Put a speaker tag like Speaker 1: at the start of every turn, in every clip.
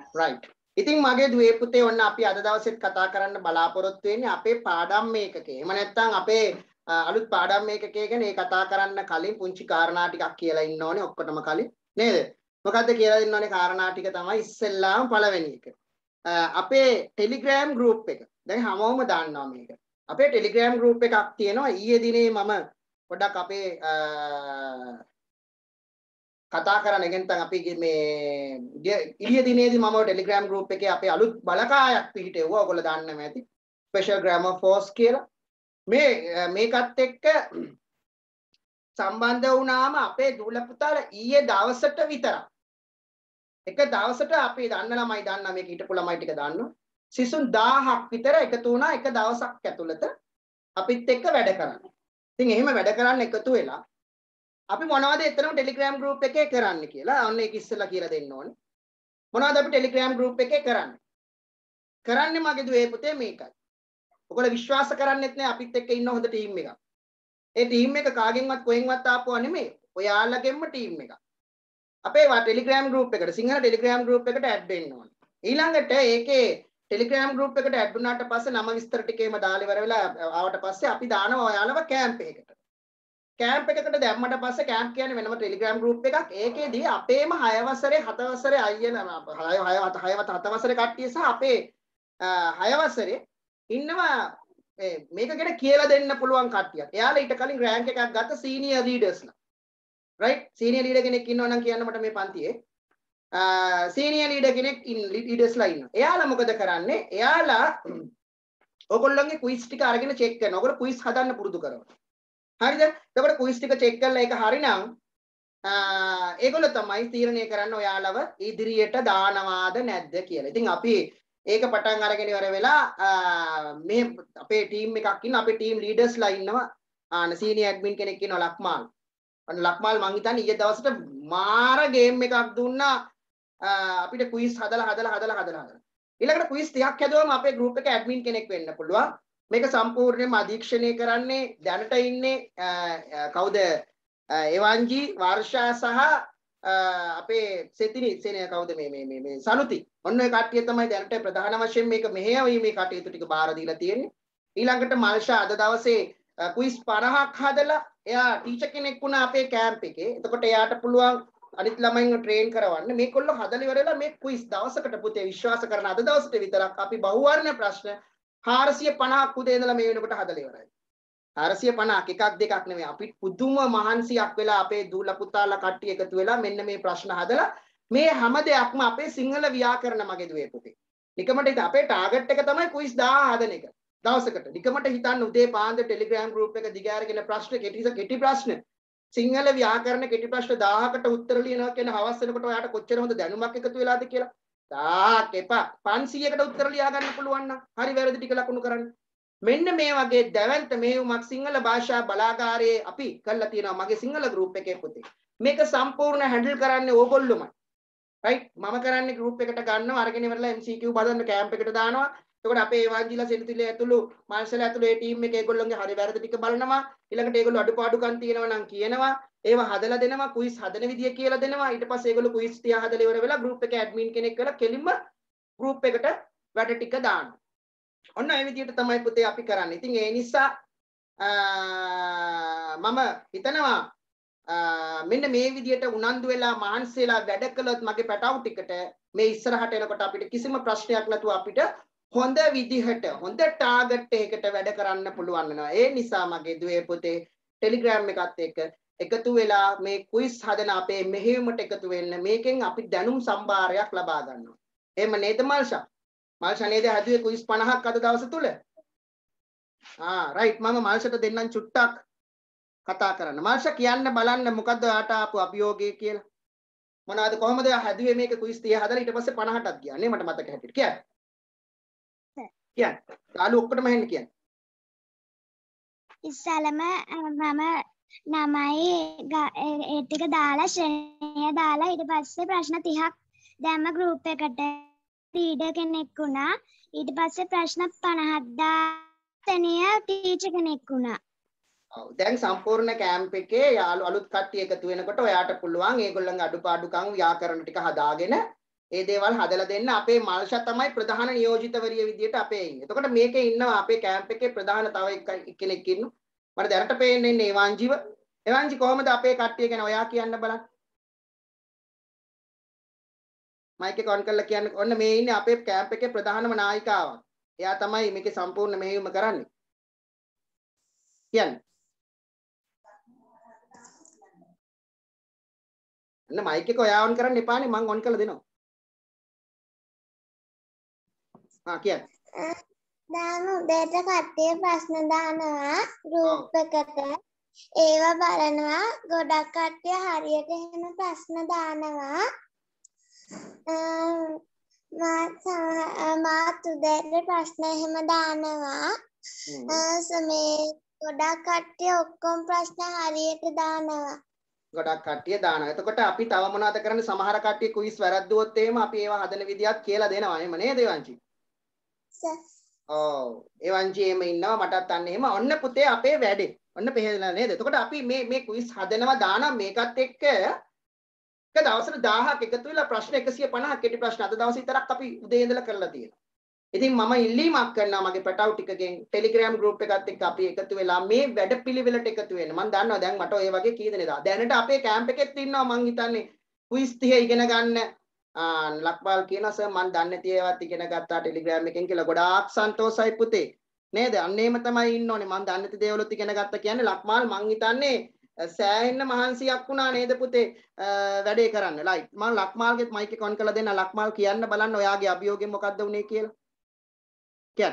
Speaker 1: right. ඉතින් මගේ දුවේ පුතේ ඔන්න අපි අද දවසෙත් කතා කරන්න බලාපොරොත්තු වෙන්නේ අපේ පාඩම් මේකකේ. එහෙම නැත්නම් අපේ අලුත් පාඩම් මේකකේ ගැන ඒ කතා කරන්න කලින් පුංචි කාරණා ටිකක් කියලා ඉන්න ඕනේ ඔක්කොටම කලින් නේද? මොකද්ද කියලා දෙන්න ඕනේ කාරණා ටික තමයි ඉස්සෙල්ලාම පළවෙනි එක. අපේ Telegram group එක. දැන් හැමෝම දන්නවා මේක. අපේ Telegram group එකක් තියෙනවා. ඊයේ දිනේ මම පොඩ්ඩක් අපේ කතා කරන්න ගෙන්තන් අපි මේ ඊයේ දිනේදී මම Telegram group එකේ අපේ අලුත් බලකායක් පිහිටෙව්වා. ඔයගොල්ලෝ දන්නම ඇති. Special Grammar Force කියලා. මේකත් එක්ක සම්බන්ධ වුණාම අපේ දූල පුතාලා ඊයේ දවසට විතරක් එක දවසට අපි දන්න ළමයි දන්නා මේක හිටපු ළමයි ටික දන්නවා. සිසුන් 1000ක් විතර එකතු වුණා එක දවසක් ඇතුළත අපිත් එක්ක වැඩ කරන්න. ඉතින් එහෙම වැඩ කරන්න එකතු වෙලා අපි මොනවද එතනම Telegram group එකේ කරන්න කියලා අන්න ඒක ඉස්සෙල්ලා කියලා දෙන්න ඕනේ. මොනවද අපි Telegram group එකේ කරන්නේ? කරන්නේ මගේ දුවේ පුතේ මේකයි. ඔයගොල්ලෝ විශ්වාස කරන්නෙත් නෑ අපිත් එක්ක ඉන්න හොඳ ටීම් එකක්. ඒ ටීම් එක කාගෙන්වත් කොහෙන්වත් ආපුවා නෙමෙයි. ඔයාලගෙන්ම ටීම් එකක්. අපේ Telegram group එකට සිංහල Telegram group එකට ඇඩ් වෙන්න ඕනේ. ඊළඟට ඒකේ Telegram group එකට ඇඩ් වුණාට පස්සේ නම විස්තර ටිකේම දාලා ඉවර වෙලා ආවට පස්සේ අපි දානවා ඔයාලව කැම්ප් එකකට. කැම්ප් එකකට දැම්මට පස්සේ කැම්ප් කියන්නේ වෙනම Telegram group එකක්. ඒකේදී අපේම 6 වසරේ 7 වසරේ අයියලා 7 වසරේ කට්ටිය සහ අපේ 6 වසරේ ඉන්නවා මේක ගැන කියලා දෙන්න පුළුවන් කට්ටියක්. එයාලා ඊට කලින් රෑන්ක් එකක් ගත්ත සීනියර් ලීඩර්ස්ලා. right? සීනියර් ලීඩර් කෙනෙක් ඉන්නවා නම් කියන්න මට මේ පන්තියේ. සීනියර් ලීඩර් කෙනෙක් ලීඩර්ස්ලා ඉන්නවා. එයාලා මොකද කරන්නේ? එයාලා ඔයගොල්ලන්ගේ ක්විස් ටික අරගෙන චෙක් කරනවා. ඔයගොල්ලෝ ක්විස් හදන්න පුරුදු කරනවා. හරිද? එතකොට ක්විස් ටික චෙක් කරලා ඒක හරිනම් ඒගොල්ලෝ තමයි තීරණය කරන්න ඔයාලව ඉදිරියට දානවාද නැද්ද කියලා. ඉතින් අපි ඒක පටන් අරගෙන ඉවර වෙලා මේ අපේ ටීම් එකක් ඉන්න අපේ ටීම් ලීඩර්ස්ලා ඉන්නවා. සීනියර් ඇඩ්මින් කෙනෙක් ඉන්නවා ලක්මාල්. අන්න ලක්මාල් මං හිතන්නේ ඊයේ දවසට මාර ගේම් එකක් දුන්නා අපිට ක්විස් හදලා. ඊළඟට ක්විස් 30ක් හැදුවම අපේ ගෲප් එකේ ඇඩ්මින් කෙනෙක් වෙන්න පුළුවන්. මේක සම්පූර්ණයෙන්ම අධීක්ෂණය කරන්නේ දැනට ඉන්නේ කවුද? එවන්ජි වර්ෂා සහ අපේ සෙතිනි කවුද මේ සනුති. ඔන්න ඔය කට්ටිය තමයි දැනට ප්‍රධාන වශයෙන් මේක මෙහෙයවීමේ කටයුතු ටික බාර දීලා තියෙන්නේ. ඊළඟට මල්ෂා අද දවසේ ක්විස් 50ක් හදලා එයා ටීචර් කෙනෙක් වුණා අපේ කැම්ප් එකේ. එතකොට එයාට පුළුවන් අනිත් ළමයින්ව ට්‍රේන් කරවන්න. මේකොල්ලෝ හදලා ඉවරලා මේ ක්විස් දවසකට පුතේ විශ්වාස කරන අද දවසට විතරක් අපි බහුවර්ණ ප්‍රශ්න 450ක් උදේ ඉඳලා මේ වෙනකොට හදලා ඉවරයි. 450ක් එකක් දෙකක් නෙමෙයි. අපි පුදුම මහන්සියක් වෙලා අපේ දූල පුතාලා කට්ටිය එකතු වෙලා මෙන්න මේ ප්‍රශ්න හදලා මේ හැම දෙයක්ම අපේ සිංහල ව්‍යාකරණ මගේ දුවේ පුතේ. නිකමට ඉතින් අපේ ටාගට් එක තමයි ක්විස් 1000 හදන එක. දවසකට. නිකමට හිතන්න උදේ පාන්දර Telegram group එක දිගාරගෙන ප්‍රශ්න කෙටි ප්‍රශ්න. සිංහල ව්‍යාකරණ කෙටි ප්‍රශ්න 1000කට උත්තර ලියනවා කියන හවස් වෙනකොට ඔයාට කොච්චර හොඳ දැනුමක් එකතු වෙලාද කියලා. 1000ක් එපා 500කට උත්තර ලියා ගන්න පුළුවන් නම් හරි වැරදි ටික ලකුණු කරන්න. මෙන්න මේ වගේ දැවැන්ත මෙහෙයුමක් සිංහල භාෂා බලාගාරයේ අපි කරලා තියෙනවා මගේ සිංහල group එකේ පුතේ. මේක සම්පූර්ණ හැන්ඩල් කරන්නේ ඕගොල්ලෝමයි. right? මම කරන්නේ group එකට ගන්නවා අරගෙන ඉවරලා MCQ බදන්න කැම්ප් එකට දානවා. එතකොට අපේ එවන්ජිලා සෙනතිල ඇතුළු මාර්ෂල් ඇතුළු ඒ ටීම් එකේ ඒගොල්ලන්ගේ හරි වැරදි ටික බලනවා. ඊළඟට ඒගොල්ලෝ අඩුපාඩුකම් තියෙනවා නම් කියනවා. ඒව හදලා දෙනවා. ක්විස් හදන විදිය කියලා දෙනවා. ඊට පස්සේ ඒගොල්ලෝ ක්විස් 30 හදලා ඉවර වෙලා group එකේ ඇඩ්මින් කෙනෙක් කරලා කෙලින්ම group එකට වැඩ ටික දානවා. ඔන්න ඒ විදිහට තමයි පුතේ අපි කරන්නේ. ඉතින් ඒ නිසා මම හිතනවා මෙන්න මේ විදිහට උනන්දු වෙලා මහන්සි වෙලා වැඩ කළොත් මගේ පැටවු ටිකට මේ ඉස්සරහට එනකොට අපිට කිසිම ප්‍රශ්නයක් නැතුව අපිට හොඳ විදිහට හොඳ ටාගට් එකකට වැඩ කරන්න පුළුවන් වෙනවා. ඒ නිසා මගේ දුවේ පුතේ Telegram එකත් එක්ක එකතු වෙලා මේ ක්විස් හදන අපේ මෙහෙයුමට එකතු වෙන්න. මේකෙන් අපි දැනුම් සම්භාරයක් ලබා ගන්නවා. එහෙම නේද මල්ෂා? මල්ෂා නේද හැදුවේ ක්විස් 50ක් අද දවස් තුල? රයිට් මම මල්ෂට දෙන්නම් චුට්ටක් කතා කරන්න. මල්ෂා කියන්න බලන්න මොකද්ද ආට ආපු අභියෝගය කියලා. මොනවාද කොහොමද හැදුවේ මේක ක්විස් 30 හදලා ඊට පස්සේ 50ටත් ගියා නේ මට මතක හැටියට. කියන්න. කියන්න. යාළු ඔක්කොටම හෙන්න කියන්න.
Speaker 2: ඉස්සලම මම නමයි ඒ ටික දාලා ශ්‍රේණිය දාලා ඊට පස්සේ ප්‍රශ්න 30ක් දැම්ම group එකට ලීඩර් කෙනෙක් වුණා. ඊට පස්සේ ප්‍රශ්න 50ක් දාලා ටීචර් කෙනෙක් වුණා.
Speaker 1: ඔව් දැන් සම්පූර්ණ කැම්ප් එකේ යාළු අලුත් කට්ටිය එකතු වෙනකොට ඔයාට පුළුවන් ඒගොල්ලන්ගේ අඩුපාඩුකම් ව්‍යාකරණ ටික හදාගෙන ඒ දේවල් හදලා දෙන්න අපේ මල්ෂා තමයි ප්‍රධාන නියෝජිතවරිය විදියට අපේ ඉන්නේ. එතකොට මේකේ ඉන්නවා අපේ කැම්ප් එකේ ප්‍රධාන තව කෙනෙක් ඉන්නවා. මට දැනට පේන්නේ ඉන්නේ එවංජිව. එවංජි කොහොමද අපේ කට්ටිය ගැන ඔයා කියන්න බලන්න. මයික් එක ඔන් කරලා කියන්න. ඔන්න මේ ඉන්නේ අපේ කැම්ප් එකේ ප්‍රධානම නායිකාවක්. එයා තමයි මේකේ සම්පූර්ණ මෙහෙයුම කරන්නේ. කියන්න. අන්න මයික් එක ඔයා ඔන් කරන්න එපානේ මම ඔන් කරලා දෙනවා. කියන්න.
Speaker 2: දැන් උදේට කට්ටිය ප්‍රශ්න දානවා ගෲප් එකට. ඒවා බලනවා. ගොඩක් කට්ටිය හරියට එහෙම ප්‍රශ්න දානවා. මාත් උදේට ප්‍රශ්න එහෙම දානවා. මේ ගොඩක් කට්ටිය ඔක්කොම ප්‍රශ්න හරියට දානවා.
Speaker 1: ගොඩක් කට්ටිය දානවා. එතකොට අපි තව මොනවද කරන්නේ? සමහර කට්ටිය කුයිස් වැරද්දුවොත් එහෙම අපි ඒවා හදන විදියක් කියලා දෙනවා. එහෙම නේද එවංචි? ඔව්. එවංචි එහෙම ඉන්නවා මටත් අන්න එහෙම. ඔන්න පුතේ අපේ වැඩේ. ඔන්න පෙහෙලා නේද? එතකොට අපි මේ කුයිස් හදනවා දානවා මේකත් එක්ක එක දවසට 1000ක් එකතු වෙලා ප්‍රශ්න 150ක් කෙටි ප්‍රශ්න අද දවසේ විතරක් අපි උදේ ඉඳලා කරලා තියෙනවා. ඉතින් මම ඉල්ලීමක් කරනවා මගේ පැටවු ටිකගෙන් ටෙලිග්‍රෑම් ගෲප් එකත් එක්ක අපි එකතු වෙලා මේ වැඩපිළිවෙලට එකතු වෙන්න. මම දන්නවා දැන් මට ඔය වගේ කී දෙනෙක්ද. දැනට අපේ කැම්ප් එකෙත් ඉන්නවා මං හිතන්නේ කුයිස් 30 ඉගෙන ගන්න. ලක්පාල් කියනවා සර් මං දන්නේ නැති ඒවාත් ඉගෙන ගත්තා ටෙලිග්‍රෑම් එකෙන් කියලා. ගොඩාක් සන්තෝෂයි පුතේ. නේද? අන්න එහෙම තමයි ඉන්න ඕනේ. මං දන්නේ නැති දේවලුත් ඉගෙන ගත්තා කියන්නේ ලක්මාල් මං හිතන්නේ සෑහෙන්න මහන්සියක් වුණා නේද පුතේ වැඩේ කරන්න. ලයිට් මම ලක්මාල්ගෙත් මයික් එක ඔන් කරලා දෙන්න. ලක්මාල් කියන්න බලන්න ඔයාගේ අභියෝගයෙන් මොකද්ද උනේ කියලා. කියන්න.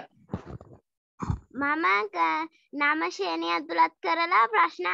Speaker 2: මම නම ශ්‍රේණිය ඇතුළත් කරලා ප්‍රශ්න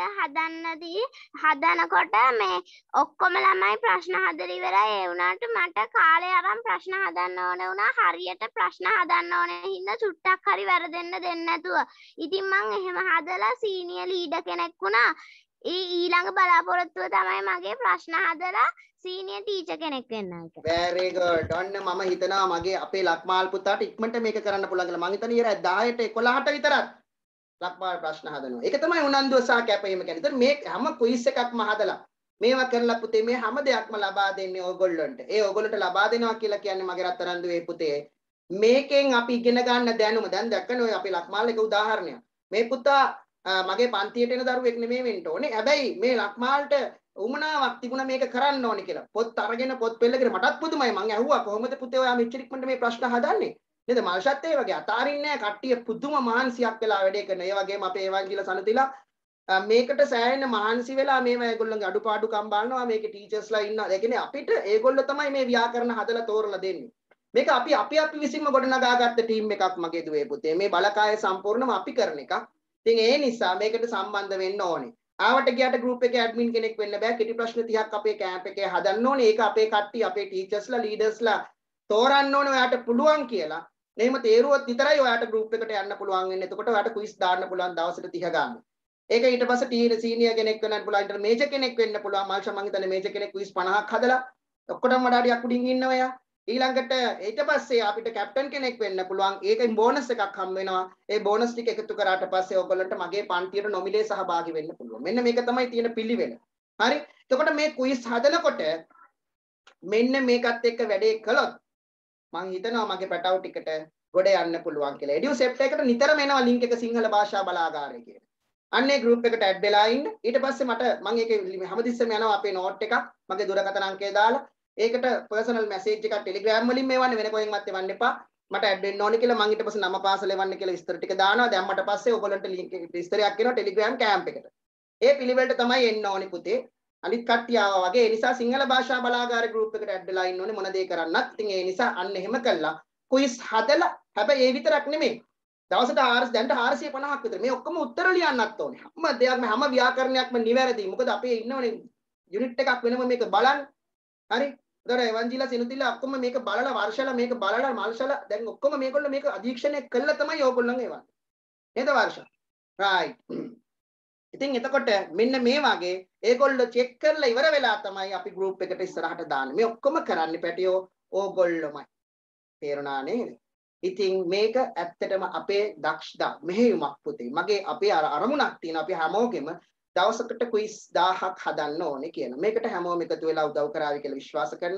Speaker 2: 30 හදනකොට මේ ඔක්කොම ළමයි ප්‍රශ්න හදලා ඉවරයි. ඒ වුණාට මට කාලය අරන් ප්‍රශ්න හදන්න ඕන වුණා. හරියට ප්‍රශ්න හදන්න ඕනේ හින්දා චුට්ටක් හරි වැරදෙන්න දෙන්නේ නැතුව. ඉතින් මං එහෙම හදලා සීනියර් ලීඩර් කෙනෙක් වුණා. ඊළඟ බලාපොරොත්තුව තමයි මගේ ප්‍රශ්න හදලා සීනියර් ටීචර් කෙනෙක් වෙන්න එක.
Speaker 1: very good. ඔන්න මම හිතනවා මගේ අපේ ලක්මාල් පුතාට ඉක්මනට මේක කරන්න පුළුවන් කියලා. මං හිතන්නේ ඉර 10ට 11ට විතරක් ලක්මාල් ප්‍රශ්න හදනවා. ඒක තමයි උනන්දුව සහ කැපවීම කියන්නේ. ඒතර මේ හැම කුයිස් එකක්ම හදලා මේවා කරලා පුතේ මේ හැම දෙයක්ම ලබා දෙන්නේ ඕගොල්ලන්ට. ඒ ඕගොල්ලන්ට ලබා දෙනවා කියලා කියන්නේ මගේ රත්තරන්දුවේ පුතේ. මේකෙන් අපි ඉගෙන ගන්න දැනුම දැන් දැක්කනේ ඔය අපේ ලක්මාල් එක උදාහරණයක්. මේ පුතා මගේ පන්තියට එන දරුවෙක් නෙමෙයි වෙන්න ඕනේ. හැබැයි මේ ලක්මාල්ට උමනාවක් තිබුණා මේක කරන්න ඕනේ කියලා. පොත් අරගෙන පොත් පෙළගෙන මටත් පුදුමයි. මං ඇහුවා කොහොමද පුතේ ඔයා මෙච්චර ඉක්මනට මේ ප්‍රශ්න හදන්නේ? නේද? මල්ෂත් ඒ වගේ අතාරින්නේ නැහැ. කට්ටිය පුදුම මහන්සියක් වෙලා වැඩේ කරන. ඒ වගේම අපේ එවංජිල සනතිලා මේකට සෑහෙන මහන්සි වෙලා මේව ඒගොල්ලන්ගේ අඩුපාඩුකම් බලනවා. මේකේ ටීචර්ස්ලා ඉන්නවා. ඒ කියන්නේ අපිට ඒගොල්ලෝ තමයි මේ ව්‍යාකරණ හදලා තෝරලා දෙන්නේ. මේක අපි විසින්ම ගොඩනගාගත්ත ටීම් එකක් මගේ දුවේ පුතේ. මේ බලකාය සම්පූර්ණම අපි කරන එකක්. ඉතින් ඒ නිසා මේකට සම්බන්ධ වෙන්න ඕනේ. ආවට ගියාට ගෲප් එකේ ඇඩ්මින් කෙනෙක් වෙන්න බෑ. කෙටි ප්‍රශ්න 30ක් අපේ කැම්ප් එකේ හදන්න ඕනේ. ඒක අපේ කට්ටිය අපේ ටීචර්ස්ලා ලීඩර්ස්ලා තෝරන්න ඕනේ ඔයාට පුළුවන් කියලා. එහෙම තේරුවොත් විතරයි ඔයාට ගෲප් එකට යන්න පුළුවන් වෙන්නේ. එතකොට ඔයාට ක්විස් දාන්න පුළුවන් දවසට 30 ගන්න. ඒක ඊට පස්සේ සීනියර් කෙනෙක් වෙන්නත් පුළුවන්. ඊට මේජර් කෙනෙක් වෙන්න පුළුවන්. මාල්ෂා මං හිතන්නේ මේජර් කෙනෙක් ක්විස් 50ක් හදලා ඔක්කොටම වඩා ටිකක් උඩින් ඉන්නවා එයා. ඊළඟට ඊට පස්සේ අපිට කැප්ටන් කෙනෙක් වෙන්න පුළුවන්. ඒකෙන් බෝනස් එකක් හම් වෙනවා. ඒ බෝනස් ටික එකතු කරාට පස්සේ ඔයගොල්ලන්ට මගේ පන්තියට නොමිලේ සහභාගී වෙන්න පුළුවන්. මෙන්න මේක තමයි තියෙන පිළිවෙල. හරි? එතකොට මේ ක්විස් හදනකොට මෙන්න මේකත් එක්ක වැඩේ කළොත් මං හිතනවා මගේ පැටවු ටිකට ගොඩ යන්න පුළුවන් කියලා. එඩියුසෙප්ට් එකට නිතරම එනවා ලින්ක් එක සිංහල භාෂා බලාගාරය කියලා. අන්නේ ගෲප් එකට ඇඩ් වෙලා ඉන්න. ඊට පස්සේ මම ඒකේ හැමතිස්සෙම යනවා අපේ නෝට් එකක් මගේ දුරකථන අංකය දාලා ඒකට පර්සනල් මැසේජ් එකක් ටෙලිග්‍රෑම් වලින් මේවන්න වෙන කොහෙන්වත් එවන්න එපා. මට ඇඩ් වෙන්න ඕනේ කියලා මම ඊට පස්සේ නම පාසල එවන්න කියලා විස්තර ටික දානවා. දැම්මට පස්සේ ඔයගොල්ලන්ට ලින්ක් එක විස්තරයක් එනවා ටෙලිග්‍රෑම් කැම්ප් එකට. ඒ පිළිවෙලට තමයි එන්න ඕනේ පුතේ. අනිත් කට්ටිය ආවා වගේ. ඒ නිසා සිංහල භාෂා බලාගාර ගෲප් එකට ඇඩ් වෙලා ඉන්න ඕනේ මොන දේ කරන්නත්. ඉතින් ඒ නිසා අන්න එහෙම කළා. ක්විස් හදලා හැබැයි ඒ විතරක් නෙමෙයි. දවසට දැන්ට 450ක් විතර මේ ඔක්කොම උත්තර ලියන්නත් ඕනේ. හැම දෙයක්ම හැම ව්‍යාකරණයක්ම නිවැරදි. මොකද අපේ ඉන්නවනේ යුනිට් එකක් වෙනම මේක බලන්න. හරි? ඒතර එවංජිලා සිනුතිලා ඔක්කොම මේක බලලා වර්ෂලා මේක බලලා මල්ෂලා දැන් ඔක්කොම මේගොල්ලෝ මේක අධීක්ෂණය කළා තමයි ඕගොල්ලන් ඒවන්නේ. නේද වර්ෂා? රයිට්. ඉතින් එතකොට මෙන්න මේ වගේ ඒගොල්ලෝ චෙක් කරලා ඉවර වෙලා තමයි අපි ගෲප් එකට ඉස්සරහට දාන්නේ. මේ ඔක්කොම කරන්නේ පැටියෝ ඕගොල්ලොමයි. තේරුණා නේද? ඉතින් මේක ඇත්තටම අපේ දක්ෂතා මෙහෙයුමක් පුතේ. මගේ අපේ අරමුණක් තියෙන අපි හැමෝගෙම දවසකට ක්විස් 1000ක් හදන්න ඕනේ කියන. මේකට හැමෝම එකතු වෙලා උදව් කරાવી කියලා විශ්වාස කරනවා.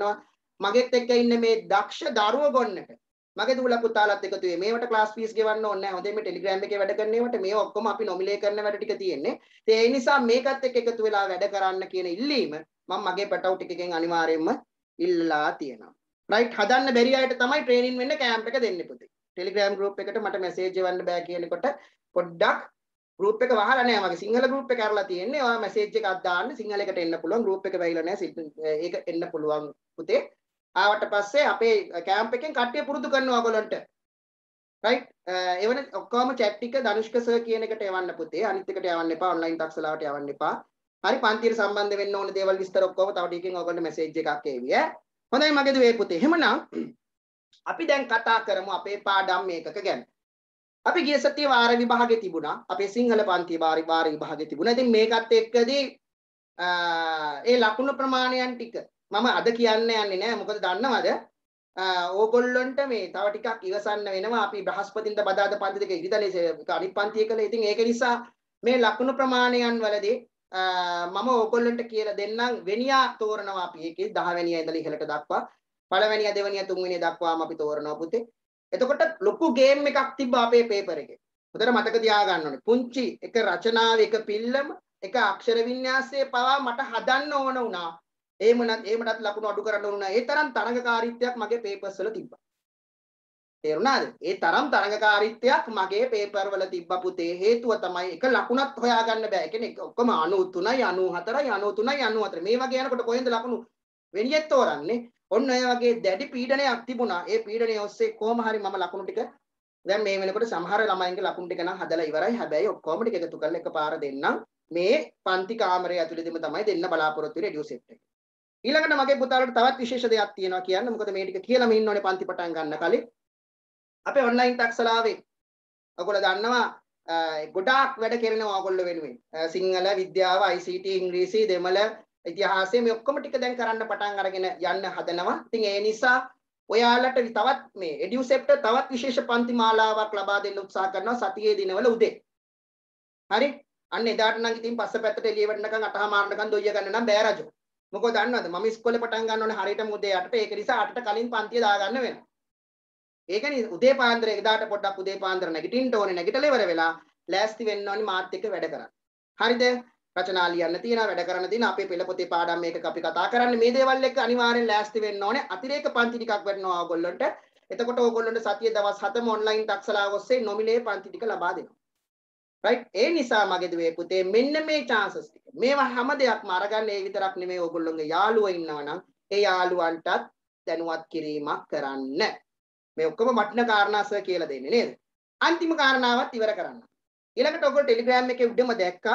Speaker 1: මගෙත් එක්ක ඉන්න මේ දක්ෂ දරුවෝ ගොන්නට මගේ දුවලා පුතාලත් එකතු වෙයි. මේවට ක්ලාස් ෆීස් ගෙවන්න ඕනේ නැහැ. හොඳේ මේ ටෙලිග්‍රෑම් එකේ වැඩ කරන ඒවාට මේ ඔක්කොම අපි නොමිලේ කරන වැඩ ටික තියෙන්නේ. ඒ නිසා මේකත් එක්ක එකතු වෙලා වැඩ කරන්න කියන ඉල්ලීම මම මගේ පැටවු ටිකකින් අනිවාර්යයෙන්ම ඉල්ලලා තියෙනවා. රයිට් හදන්න බැරි අයට තමයි ට්‍රේනින් වෙන්න කැම්ප් එක දෙන්නේ පුතේ. ටෙලිග්‍රෑම් ගෲප් එකට මට මැසේජ් එවන්න බෑ කියනකොට පොඩ්ඩක් ගෲප් එක වහලා නැහැ. මගේ සිංහල ගෲප් එක කරලා තියෙන්නේ. ඔයා මැසේජ් එකක් දාන්න සිංහලයකට එන්න පුළුවන්. ගෲප් එක වැහිලා නැහැ. ඒක එන්න පුළුවන් පුතේ. ආවට පස්සේ අපේ කැම්ප් එකෙන් කට්ටිය පුරුදු කරනවා ඔයගොල්ලන්ට. රයිට් එවන ඔක්කොම chat ටික ධනුෂ්ක සර් කියන එකට එවන්න පුතේ. අනිත් එකට යවන්න එපා. ඔන්ලයින් තාක්ෂලාවට යවන්න එපා. හරි පන්තියට සම්බන්ධ වෙන්න ඕන දේවල් විස්තර ඔක්කොම තව ටිකකින් ඔයගොල්ලන්ට මැසේජ් එකක් එවි ඈ. හොඳයි මගේ දුවේ පුතේ. එහෙමනම් අපි දැන් කතා කරමු අපේ පාඩම් මේකක ගැන. අපි ගිය සතියේ වාර විභාගේ තිබුණා. අපේ සිංහල පන්තියේ වාර විභාගේ තිබුණා. ඉතින් මේකත් එක්කදී ඒ ලකුණු ප්‍රමාණයන් ටික මම අද කියන්න යන්නේ නැහැ. මොකද දන්නවද? ඕගොල්ලන්ට මේ තව ටිකක් ඉවසන්න වෙනවා. අපි බ්‍රහස්පතින්ද බදාද පන්ති දෙක ඉරිදලේ අනිත් පන්තිය කළේ. ඉතින් ඒක නිසා මේ ලකුණු ප්‍රමාණයන් වලදී මම ඕගොල්ලන්ට කියලා දෙන්නම්. වෙනියා තෝරනවා අපි ඒකේ 10 වෙනියා ඉඳලා ඉහළට දක්වා. පළවෙනියා දෙවෙනියා තුන්වෙනියා දක්වාම අපි තෝරනවා පුතේ. එතකොට ලොකු ගේම් එකක් තිබ්බා අපේ පේපර් එකේ. හොඳට මතක තියාගන්න ඕනේ. පුංචි එක රචනාව එක පිල්ලම එක අක්ෂර වින්‍යාසයේ පවා මට හදන්න ඕන වුණා. එහෙමනත් ලකුණු අඩු කරන්න ඕන වුණා. ඒ තරම් තරඟකාරීත්වයක් මගේ පේපර්ස් වල තිබ්බා. තේරුණාද? ඒ තරම් තරඟකාරීත්වයක් මගේ පේපර් වල තිබ්බා පුතේ. හේතුව තමයි එක ලකුණක් හොයාගන්න බෑ. ඒ කියන්නේ ඔක්කොම 93යි 94යි 93යි 94. මේ වගේ යනකොට කොහෙන්ද ලකුණු වෙනියෙත් තෝරන්නේ? ඔන්න ඔය වගේ දැඩි පීඩනයක් තිබුණා. ඒ පීඩනය ඔස්සේ කොහොම හරි මම ලකුණු ටික දැන් මේ වෙනකොට සමහර ළමයින්ගේ ලකුණු ටික නම් හදලා ඉවරයි. හැබැයි ඔක්කොම ටික එකතු කරලා එකපාර දෙන්නම්. මේ පන්ති කාමරය ඇතුළේදීම තමයි දෙන්න බලාපොරොත්තු වෙන්නේ රෙඩියෝ සෙට් එක. ඊළඟට මගේ පුතාලට තවත් විශේෂ දෙයක් තියෙනවා කියන්න. මොකද මේ ටික කියලාම ඉන්න ඕනේ පන්ති පටන් ගන්න කලින්. අපේ ඔන්ලයින් තාක්ෂලාවේ ඔයගොල්ලෝ දන්නවා ගොඩාක් වැඩ කරනවා ඔයගොල්ලෝ වෙනුවෙන්. සිංහල විද්‍යාව, ICT, ඉංග්‍රීසි, දෙමළ ඉතිහාසය මේ ඔක්කොම ටික දැන් කරන්න පටන් අරගෙන යන්න හදනවා. ඉතින් ඒ නිසා ඔයාලට තවත් මේ එඩියුසෙප්ට තවත් විශේෂ පන්ති මාලාවක් ලබා දෙන්න උත්සාහ කරනවා සතියේ දිනවල උදේ. හරි? අන්න එදාට නම් ඉතින් පස්ස පැත්තට එළිය වටනකම් අටහා මාරනකම් දොයිය ගන්න නම් බෑ රජු. මොකද දන්නවද? මම ඉස්කෝලේ පටන් ගන්න ඕනේ හරියටම උදේ 8ට. ඒක නිසා 8ට කලින් පන්තිය දාගන්න වෙනවා. ඒකනේ උදේ පාන්දර එදාට පොඩ්ඩක් උදේ පාන්දර නැගිටින්න ඕනේ. නැගිටලා ඉවර වෙලා ලෑස්ති වෙන්න ඕනේ මාත් එක්ක වැඩ කරන්න. හරිද? රචනා ලියන්න තියෙනවා වැඩ කරන්න තියෙනවා අපේ පෙළ පොතේ පාඩම් මේකක අපි කතා කරන්නේ මේ දේවල් එක්ක අනිවාර්යෙන් ලෑස්ති වෙන්න ඕනේ අතිරේක පන්ති ටිකක් වෙනවා ඕගොල්ලන්ට එතකොට ඕගොල්ලන්ට සතියේ දවස් 7ම ඔන්ලයින් තාක්ෂලාව ඔස්සේ නොමිලේ පන්ති ටික ලබා දෙනවා රයිට් ඒ නිසා මගේ දුවේ පුතේ මෙන්න මේ chances ටික මේවා හැම දෙයක්ම අරගන්න ඒ විතරක් නෙමෙයි ඕගොල්ලෝගේ යාළුවෝ ඉන්නවා නම් ඒ යාළුවන්ටත් දැනුවත් කිරීමක් කරන්න මේ ඔක්කොම වටින කාරණා සර් කියලා දෙන්නේ නේද අන්තිම කාරණාවත් ඉවර කරන්න ඊළඟට ඔයගොල්ලෝ ටෙලිග්‍රෑම් එකේ උඩම දැක්කා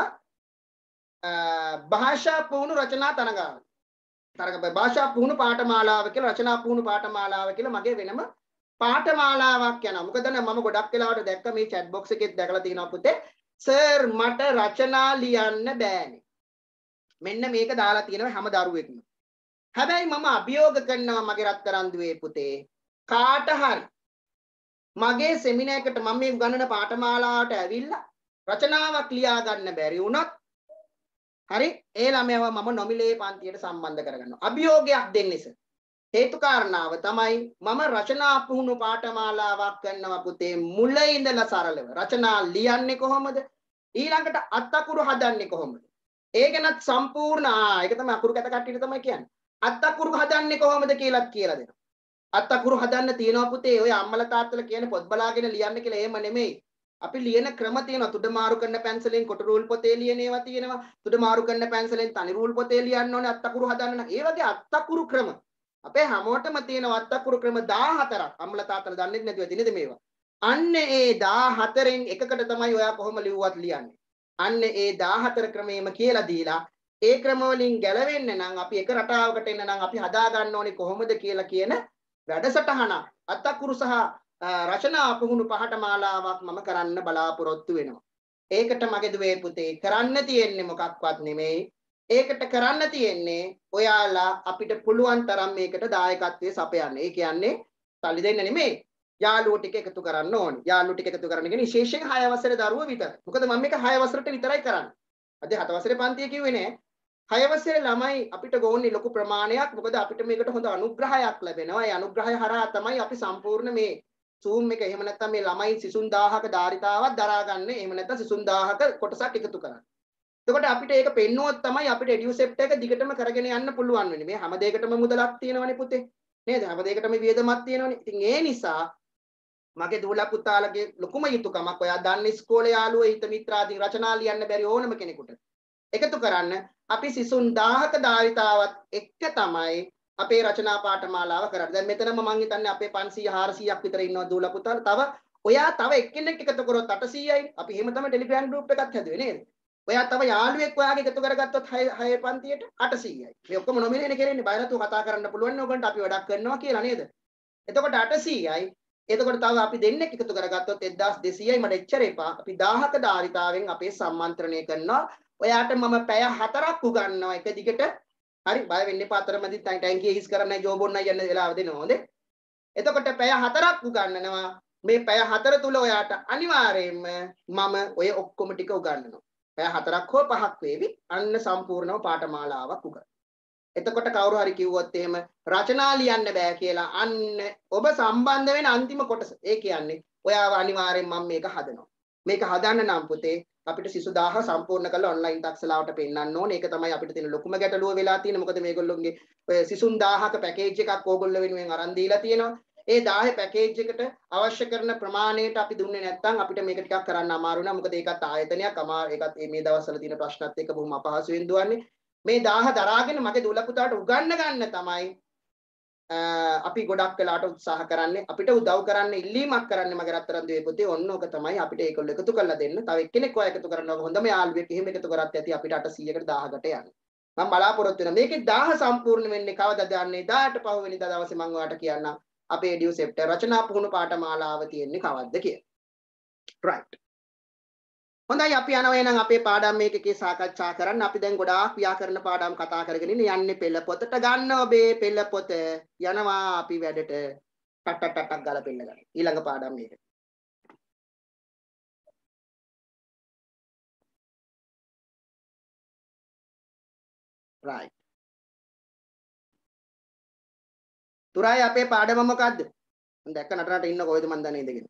Speaker 1: භාෂා පුහුණු රචනා තරඟ භාෂා පුහුණු පාඨමාලාව කියලා රචනා පුහුණු පාඨමාලාව කියලා මගේ වෙනම පාඨමාලාවක් යනවා. මොකද මම ගොඩක් වෙලාවට දැක්ක මේ chat box එකෙත් දැකලා තියෙනවා පුතේ. සර් මට රචනා ලියන්න බෑනේ. මෙන්න මේක දාලා තියෙනවා හැම දරුවෙක්ම. හැබැයි මම අභියෝග කරනවා මගේ රත්තරන් දුවේ පුතේ. කාට හරි මගේ සෙමිනාර් එකට මම මේ උගන්වන පාඨමාලාවට ඇවිල්ලා රචනාවක් ලියා ගන්න බැරි වුණොත් හරි ඒ ළමයව මම නොමිලේ පන්තියට සම්බන්ධ කරගන්නවා. අභියෝගයක් දෙන්නේ සර්. හේතු කාරණාව තමයි මම රචනා පුහුණු පාඨමාලාවක් කරනවා පුතේ මුල ඉඳලා සරලව. රචනා ලියන්නේ කොහොමද? ඊළඟට අත්අකුරු හදන්නේ කොහොමද? ඒ ගැනත් සම්පූර්ණ ඒක තමයි අකුරු කැත කට්ටියට තමයි කියන්නේ. අත්අකුරු හදන්නේ කොහොමද කියලාත් කියලා දෙනවා. අත්අකුරු හදන්න තියෙනවා පුතේ ඔය අම්මලා තාත්තලා කියන පොත් බලාගෙන ලියන්න කියලා එහෙම නෙමෙයි. අපි ලියන ක්‍රම තියෙනවා. තුඩ මාරු කරන පැන්සලෙන් කොට රූල් පොතේ ලියන ඒවා තියෙනවා. තුඩ මාරු කරන පැන්සලෙන් තනි රූල් පොතේ ලියන්න ඕනේ අත්අකුරු හදන්න නම්. ඒ වගේ අත්අකුරු ක්‍රම අපේ හැමෝටම තියෙන අත්අකුරු ක්‍රම 14ක්. අම්මලා තාත්තලා දන්නේ නැතුව ඇති නේද මේවා? අන්න ඒ 14න් එකකට තමයි ඔයා කොහොම ලිව්වත් ලියන්නේ. අන්න ඒ 14 ක්‍රමෙම කියලා දීලා ඒ ක්‍රම වලින් ගැලවෙන්න නම් අපි එක රටාවකට එන්න නම් අපි හදා ගන්න ඕනේ කොහොමද කියලා කියන වැඩසටහන අත්අකුරු සහ රචනා පුහුණු පාඨමාලාවක් මම කරන්න බලාපොරොත්තු වෙනවා. ඒකට මගේ දුවේ පුතේ කරන්න තියෙන්නේ මොකක්වත් නෙමෙයි. ඒකට කරන්න තියෙන්නේ ඔයාලා අපිට පුළුවන් තරම් මේකට දායකත්වයේ සපයන්න. ඒ කියන්නේ සල්ලි දෙන්න නෙමෙයි. යාළුවෝ ටික එකතු කරන්න ඕනේ. යාළුවෝ ටික එකතු කරන්න කියන්නේ විශේෂයෙන් 6 වසරේ දරුවෝ විතර. මොකද මම මේක 6 වසරට විතරයි කරන්නේ. අද 7 වසරේ පන්තිය කිව්වේ නෑ. 6 වසරේ ළමයි අපිට ගෝන්නේ ලොකු ප්‍රමාණයක්. මොකද අපිට මේකට හොඳ අනුග්‍රහයක් ලැබෙනවා. ඒ අනුග්‍රහය හරහා තමයි අපි සම්පූර්ණ මේ Zoom එක එහෙම නැත්නම් මේ ළමයි සිසුන් 1000ක ධාරිතාවක් දරාගන්න. එහෙම නැත්නම් සිසුන් 1000ක කොටසක් එකතු කරන්න. එතකොට අපිට ඒක පෙන්නුවොත් තමයි අපිට EduCept එක දිගටම කරගෙන යන්න පුළුවන් වෙන්නේ. මේ හැම දෙයකටම මුදලක් තියෙනවනේ පුතේ. නේද? හැම දෙයකටම වියදමක් තියෙනවනේ. ඉතින් ඒ නිසා මගේ දූලා පුතාලගේ ලොකුම යුතුයකමක් ඔයා දන්න ඉස්කෝලේ යාළුවෝ හිත මිත්‍රාදී රචනා ලියන්න බැරි ඕනම කෙනෙකුට එකතු කරන්න අපි සිසුන් 1000ක ධාරිතාවත් එක්ක තමයි අපේ රචනා පාඨමාලාව කරන්නේ. දැන් මෙතනම මම හිතන්නේ අපේ 500 400ක් විතර ඉන්නවා දූලා පුතාලා. තව ඔයා තව එක්කෙනෙක් එකතු කරොත් 800යි. අපි එහෙම තමයි ටෙලිග්‍රෑම් ගෲප් එකක් හැදුවේ නේද? ඔයා තව යාළුවෙක් ඔයාගේ එකතු කරගත්තොත් 6 පන්තියට 800යි. මේ ඔක්කොම නොමිනේට් කරන්නේ බය නැතුව කතා කරන්න පුළුවන් නේ ඔයගොල්ලන්ට අපි වැඩක් කරනවා කියලා නේද? එතකොට 800යි. එතකොට තව අපි දෙන්නෙක් එකතු කරගත්තොත් 1200යි. මට එච්චර එපා. අපි 1000ක ධාරිතාවෙන් අපේ සම්මන්ත්‍රණය කරනවා. ඔයාට මම පැය 4ක් උගන්වනවා එක දිගට. හරි බය වෙන්න එපා. අතරමැදි ටැංකිය හිස් කරන්නයි ජෝබොන්නයි යන්න වෙලාව දෙනවා. හොඳේ. එතකොට පැය 4ක් උගන්වනවා. මේ පැය 4 තුල ඔයාට අනිවාර්යයෙන්ම මම ඔය ඔක්කොම ටික උගන්වනවා. පැය 4ක් හෝ 5ක් වේවි. අන්න සම්පූර්ණව පාඨමාලාවක් උගන්වනවා. එතකොට කවුරු හරි කිව්වොත් එහෙම රචනා ලියන්න බෑ කියලා අන්න ඔබ සම්බන්ධ වෙන අන්තිම කොටස. ඒ කියන්නේ ඔයාව අනිවාර්යෙන් මම මේක හදනවා. මේක හදන්න නම් පුතේ අපිට සිසු 1000 සම්පූර්ණ කරලා ඔන්ලයින් තාක්ෂලාවට පෙන්නන්න ඕනේ. ඒක තමයි අපිට තියෙන ලොකුම ගැටලුව වෙලා තියෙන්නේ. මොකද මේගොල්ලෝගේ ඔය සිසුන් 1000ක පැකේජ් එකක් ඕගොල්ලෝ වෙනුවෙන් අරන් දීලා තියෙනවා. ඒ 10 පැකේජ් එකට අවශ්‍ය කරන ප්‍රමාණයට අපි දුන්නේ නැත්නම් අපිට මේක ටිකක් කරන්න අමාරු වෙනවා. මොකද ඒකත් ආයතනයක් ඒකත් මේ දවස්වල තියෙන ප්‍රශ්නත් එක්ක බොහොම අපහසුවෙන් දුවන්නේ. මේ 1000 දරාගෙන මගේ දූල පුතාට උගන්න ගන්න තමයි අපි ගොඩක් වෙලාට උත්සාහ කරන්නේ. අපිට උදව් කරන්න ඉල්ලීමක් කරන්නේ මගේ රත්තරන් දුවේ පුතේ. ඔන්න ඕක තමයි අපිට ඒගොල්ලෝ එකතු කරලා දෙන්න. තව එක්කෙනෙක් ඔය එකතු කරනවා හොඳම යාළුවෙක් එහෙම එකතු කරත් ඇති අපිට 800කට 1000කට යන්න. මම බලාපොරොත්තු වෙනවා. මේකේ 1000 සම්පූර්ණ වෙන්නේ කවදද යන්නේ? 10ට පහුවෙනිදා දවසේ මම ඔයාලට කියන්නම්. අපේ EduCept රචනා පුහුණු පාඨමාලාව තියෙන්නේ කවද්ද කියලා. right. හොඳයි අපි යනවා එහෙනම් අපේ පාඩම් මේකේ සාකච්ඡා කරන්න. අපි දැන් ගොඩාක් ව්‍යාකරණ පාඩම් කතා කරගෙන යන්නේ පෙළ පොතට ගන්න ඔබේ පෙළ පොත යනවා අපි වැඩට ටක් ගාලා පෙළ ගන්න. ඊළඟ පාඩම් මේක. right. තුරායි අපේ පාඩම මොකද්ද? මම දැක්ක නටනට ඉන්න කොහෙද මන් දන්නේ ඉඳගෙන.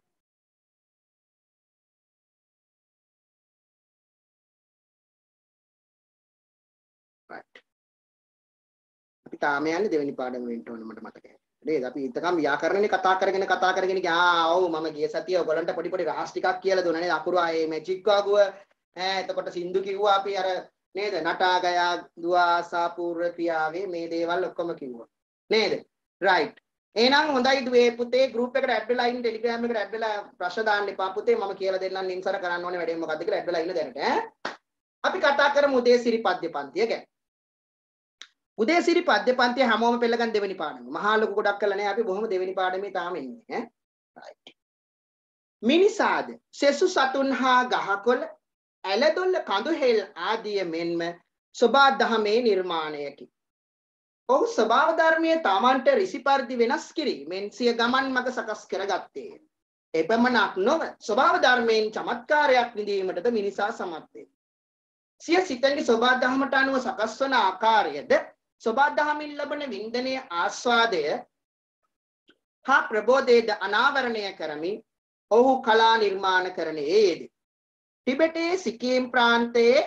Speaker 1: අපි තාම යන්නේ දෙවෙනි පාඩම වෙන්න ඕන මට මතකයි. නේද? අපි ඉතකම් ව්‍යාකරණේ කතා කරගෙන ගියා. ඔව් මම ගිය සතියේ ඔයගලන්ට පොඩි රහස් ටිකක් කියලා දුන්නා නේද? අකුරු ආයේ මැජික් වගුව එතකොට සින්දු කිව්වා අපි අර නේද? නටා ගයා දුවා සාපූර්ව ක්‍රියාවේ මේ දේවල් ඔක්කොම කිව්වා. නේද? right. එහෙනම් හොඳයි දුවේ පුතේ group එකට add වෙලා ඉන්න Telegram එකට add වෙලා ප්‍රශ්න දාන්න එපා පුතේ. මම කියලා දෙන්නම් නින්සර කරන්න ඕනේ වැඩේ මොකද්ද කියලා add වෙලා ඉන්න දැනට අපි කතා කරමු උදේසිරි පද්‍ය පන්තිය ගැන. උදේසිරි පද්‍ය පන්තිය හැමෝම පෙළ ගන්න දෙවෙනි පාඩම. මහා ලොකු ගොඩක් කළා නෑ අපි බොහොම දෙවෙනි පාඩමේ තාම ඉන්නේ right. මිනිසාද සෙසු සතුන් හා ගහකොළ ඇලදොළ කඳු හෙල් ආදිය මෙන්ම සබා දහමේ නිර්මාණයකි. ඔහු ස්වභාව ධර්මයේ තමන්ට ඍසි පරිදි වෙනස් කිරීමෙන් සිය ගමන් මඟ සකස් කරගත්තේ. එපමණක් නොව ස්වභාව ධර්මයෙන් චමත්කාරයක් විඳීමටද මිනිසා සමත් වේ. සිය සිතෙන්ගේ ස්වභාව ධර්මයට අනුව සකස් වන ආකාරයද ස්වභාව ධර්මයෙන් ලබන වින්දනයේ ආස්වාදය හා ප්‍රබෝධයේද අනාවරණය කරමින් ඔහු කලා නිර්මාණ කරන්නේද. ටිබෙටේ සිකිම් ප්‍රාන්තයේ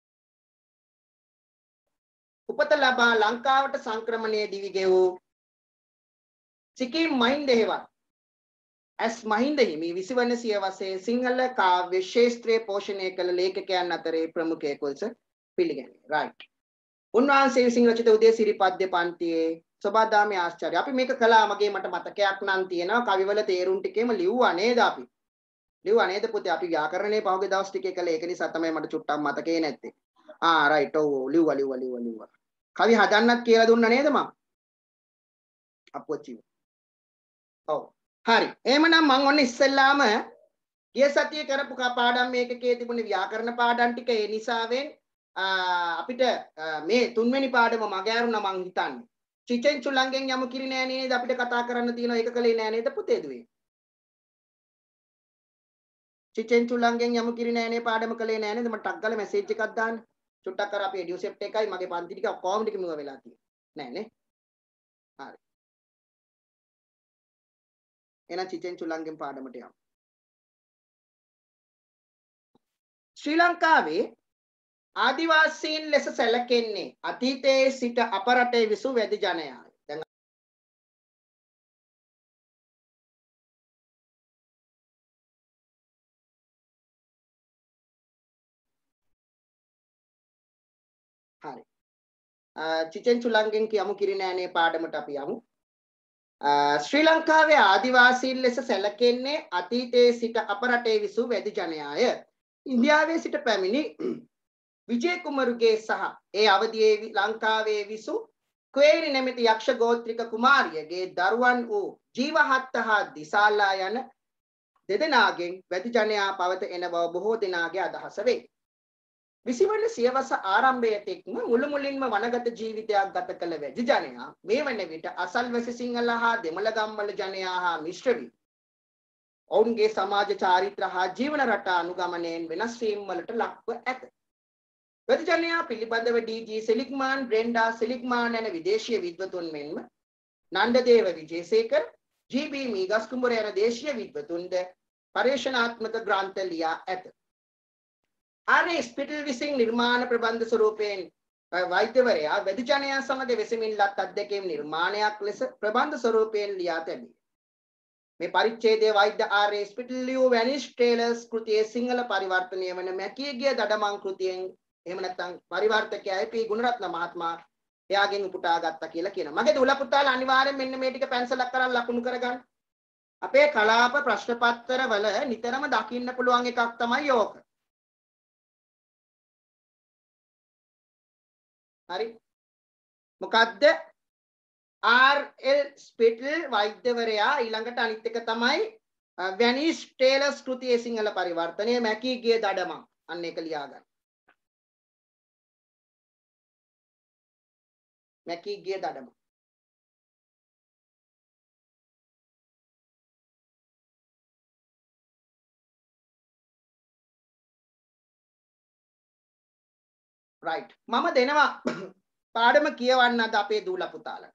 Speaker 1: උපත ලබා ලංකාවට සංක්‍රමණය දිවි ගෙවූ සිකිම් මහින්ද හේවත් ඇස් මහින්ද හිමි 20 වන සියවසේ සිංහල කාව්‍ය ශාස්ත්‍රයේ පෝෂණය කළ ලේඛකයන් අතරේ ප්‍රමුඛයෙකු ලෙස පිළිගැනේ. right. උන්වහන්සේ විසින් රචිත උදේසිරි පද්‍ය පන්තියේ සබදාමේ ආශ්චර්ය. අපි මේක කළා මගේ මට මතකයක් නම් තියෙනවා. කවිවල තේරුම් ටිකේම ලිව්වා නේද අපි? ලිව්වා නේද පුතේ? අපි ව්‍යාකරණේ පහුගිය දවස් ටිකේ කළේ. ඒක නිසා තමයි මට චුට්ටක් මතකේ නැත්තේ. right. ඔව් ලිව්වා. කවි හදන්නත් කියලා දුන්නා නේද මම? අපොච්චි. ඔව්. හරි. එහෙමනම් මම ඔන්න ඉස්සෙල්ලාම ගිය සතියේ කරපු පාඩම් මේකකේ තිබුණේ ව්‍යාකරණ පාඩම් ටික. ඒ නිසාවෙන් අපිට මේ තුන්වෙනි පාඩම මගහැරුණා මං හිතන්නේ. චිචෙන් චුලංගෙන් යමු කිරි නෑ නේද අපිට කතා කරන්න තියෙනවා. ඒක කලේ නෑ නේද පුතේ දුවේ? චිචෙන් චුලංගෙන් යමු කිරි නෑ නේ පාඩම කලේ නෑ නේද? මට ටක් ගාලා මැසේජ් එකක් දාන්න. චුට්ටක් කර අපි එඩියුසෙප්ට් එකයි මගේ පන්ති ටික ඔක්කොම ටික මෙව වෙලා තියෙන්නේ නෑ නේ හරි එහෙනම් චිචෙන් චුලංගෙන් පාඩමට යමු ශ්‍රී ලංකාවේ ආදිවාසීන් ලෙස සැලකෙන්නේ අතීතයේ සිට අප රටේ විසූ වැදි ජනයාය දැන් හරි චිචෙන් චුලංගෙන් කියමු කිරිනෑනේ පාඩමට අපි යමු ශ්‍රී ලංකාවේ ආදිවාසීන් ලෙස සැලකෙන්නේ අතීතයේ සිට අප රටේ විසූ වැදි ජනයාය ඉන්දියාවේ සිට පැමිණි විජය කුමරුගේ සහ ඒ අවදියේ ලංකාවේ විසූ ක්වේරි නැමැති යක්ෂ ගෝත්‍රික කුමාරියගේ දරුවන් වූ ජීවහත්ත හා දිසාලා යන දෙදෙනාගෙන් වැදි ජනයා පවත එන බව බොහෝ දෙනාගේ අදහස වේ. 20 වන සියවස ආරම්භයේ තෙක්ම මුළු මුලින්ම වනගත ජීවිතයක් ගත කළ වැදි ජනයා මේ වන විට අසල්වැසි සිංහල හා දෙමළ ගම්වල ජනයා හා මිශ්‍ර වී ඔවුන්ගේ සමාජ චාරිත්‍ර හා ජීවන රටා අනුගමනයෙන් වෙනස් වීම් වලට ලක්ව ඇත. වැදි ජනයා පිළිබඳව ඩී.ජී. සෙලිග්මාන්, බ්‍රෙන්ඩා සෙලිග්මාන් යන විදේශීය විද්වතුන් මෙන්ම නන්දදේව විජේසේකර, ජී.බී. මීගස්කුඹුර යන දේශීය විද්වතුන්ද පර්යේෂණාත්මක ග්‍රන්ථ ලියා ඇත. ආර්.ඒ. ස්පිටල් විසින් නිර්මාණ ප්‍රබන්ධ ස්වරූපයෙන් වෛද්‍යවරයා වැදි ජනයා සමග වෙසමින් ලත් අත්දැකීම් නිර්මාණයක් ලෙස ප්‍රබන්ධ ස්වරූපයෙන් ලියා තැබේ. මේ පරිච්ඡේදයේ වෛද්‍ය ආර්.ඒ. ස්පිටල් ලියූ වැනිෂ් ටේලර්ස් කෘතියේ සිංහල පරිවර්තනය වන මැකී ගිය දඩමං කෘතියෙන් එහෙම නැත්නම් පරිවර්තකයා පී ගුණරත්න මහත්මයා එයාගෙන් උපුටා ගත්තා කියලා කියනවා. මගේ දුල පුතාලා අනිවාර්යෙන් මෙන්න මේ ටික පැන්සලක් කරන් ලකුණු කරගන්න. අපේ කලාප ප්‍රශ්න පත්‍ර වල නිතරම දකින්න පුළුවන් එකක් තමයි ඕක. හරි. මොකද්ද? ආර්.එල්. ස්පිටල් වෛද්‍යවරයා ඊළඟට අනිත් එක තමයි වැනිෂ් ටේලර්ස් කෘතියේ සිංහල පරිවර්තනය මැකී ගිය දඩමං. අන්න ඒක ලියා ගන්න. මැකී ගිය දඩමං. right මම දෙනවා පාඩම කියවන්න අද අපේ දූල පුතාලට.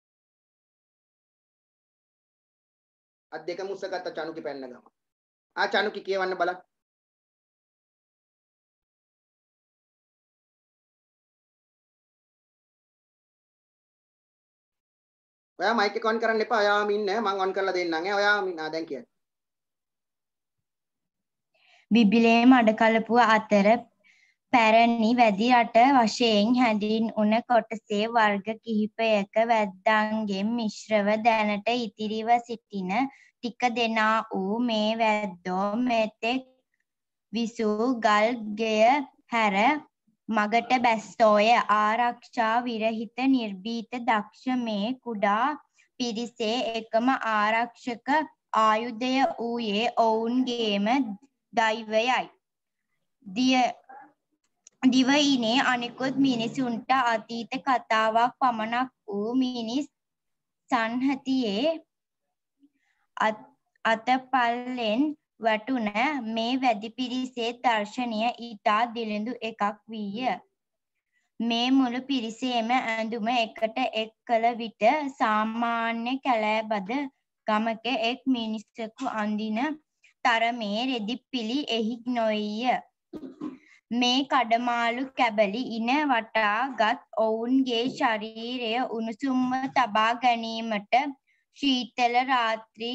Speaker 1: අත් දෙක මුස්සගත්ත චනුකි පෙන්න ගම. චනුකි කියවන්න බලන්න. ඔයා මයික් එක ඔන් කරන්න එපා. ඔයාම ඉන්නේ මම ඔන් කරලා දෙන්නම්. ඔයාම ඉන්න. දැන් කියන්න.
Speaker 3: බිබිලේ මඩකලපුව අතර පැරණි වැදි රට වශයෙන් හැඳින්වුන කොටසේ වර්ග කිහිපයක වැද්දන්ගෙන් මිශ්‍රව දැනට ඉතිරිව සිටින ටික දෙනා වූ මේ වැද්දෝ මෙතෙක් විසූ ගල් ගෙය හැර මගට බැස්සෝය. ආරක්ෂා විරහිත නිර්භීත දක්ෂ මේ කුඩා පිරිසේ එකම ආරක්ෂක ආයුධය වූයේ ඔවුන්ගේම දෛවයයි. දිවයිනේ අනිකුත් මිනිසුන්ට අතීත කතාවක් පමණක් වූ මිනිස් සංහතියේ අතපල්ලෙන් වැටුන මේ වැදි පිරිසේ දර්ශනය ඊටා දිළිඳු එකක් වීය. මේ මුළු පිරිසේම ඇඳුම එකට එක් කළ විට සාමාන්‍ය කැලෑබද ගමක එක් මිනිසෙකු අඳින තරමේ රෙදිපිලි එහි නොවිය. මේ කඩමාළු කැබලි ඉන වටා ගත් ඔවුන්ගේ ශරීරය උණුසුම්ව තබා ගැනීමට ශීතල රාත්‍රී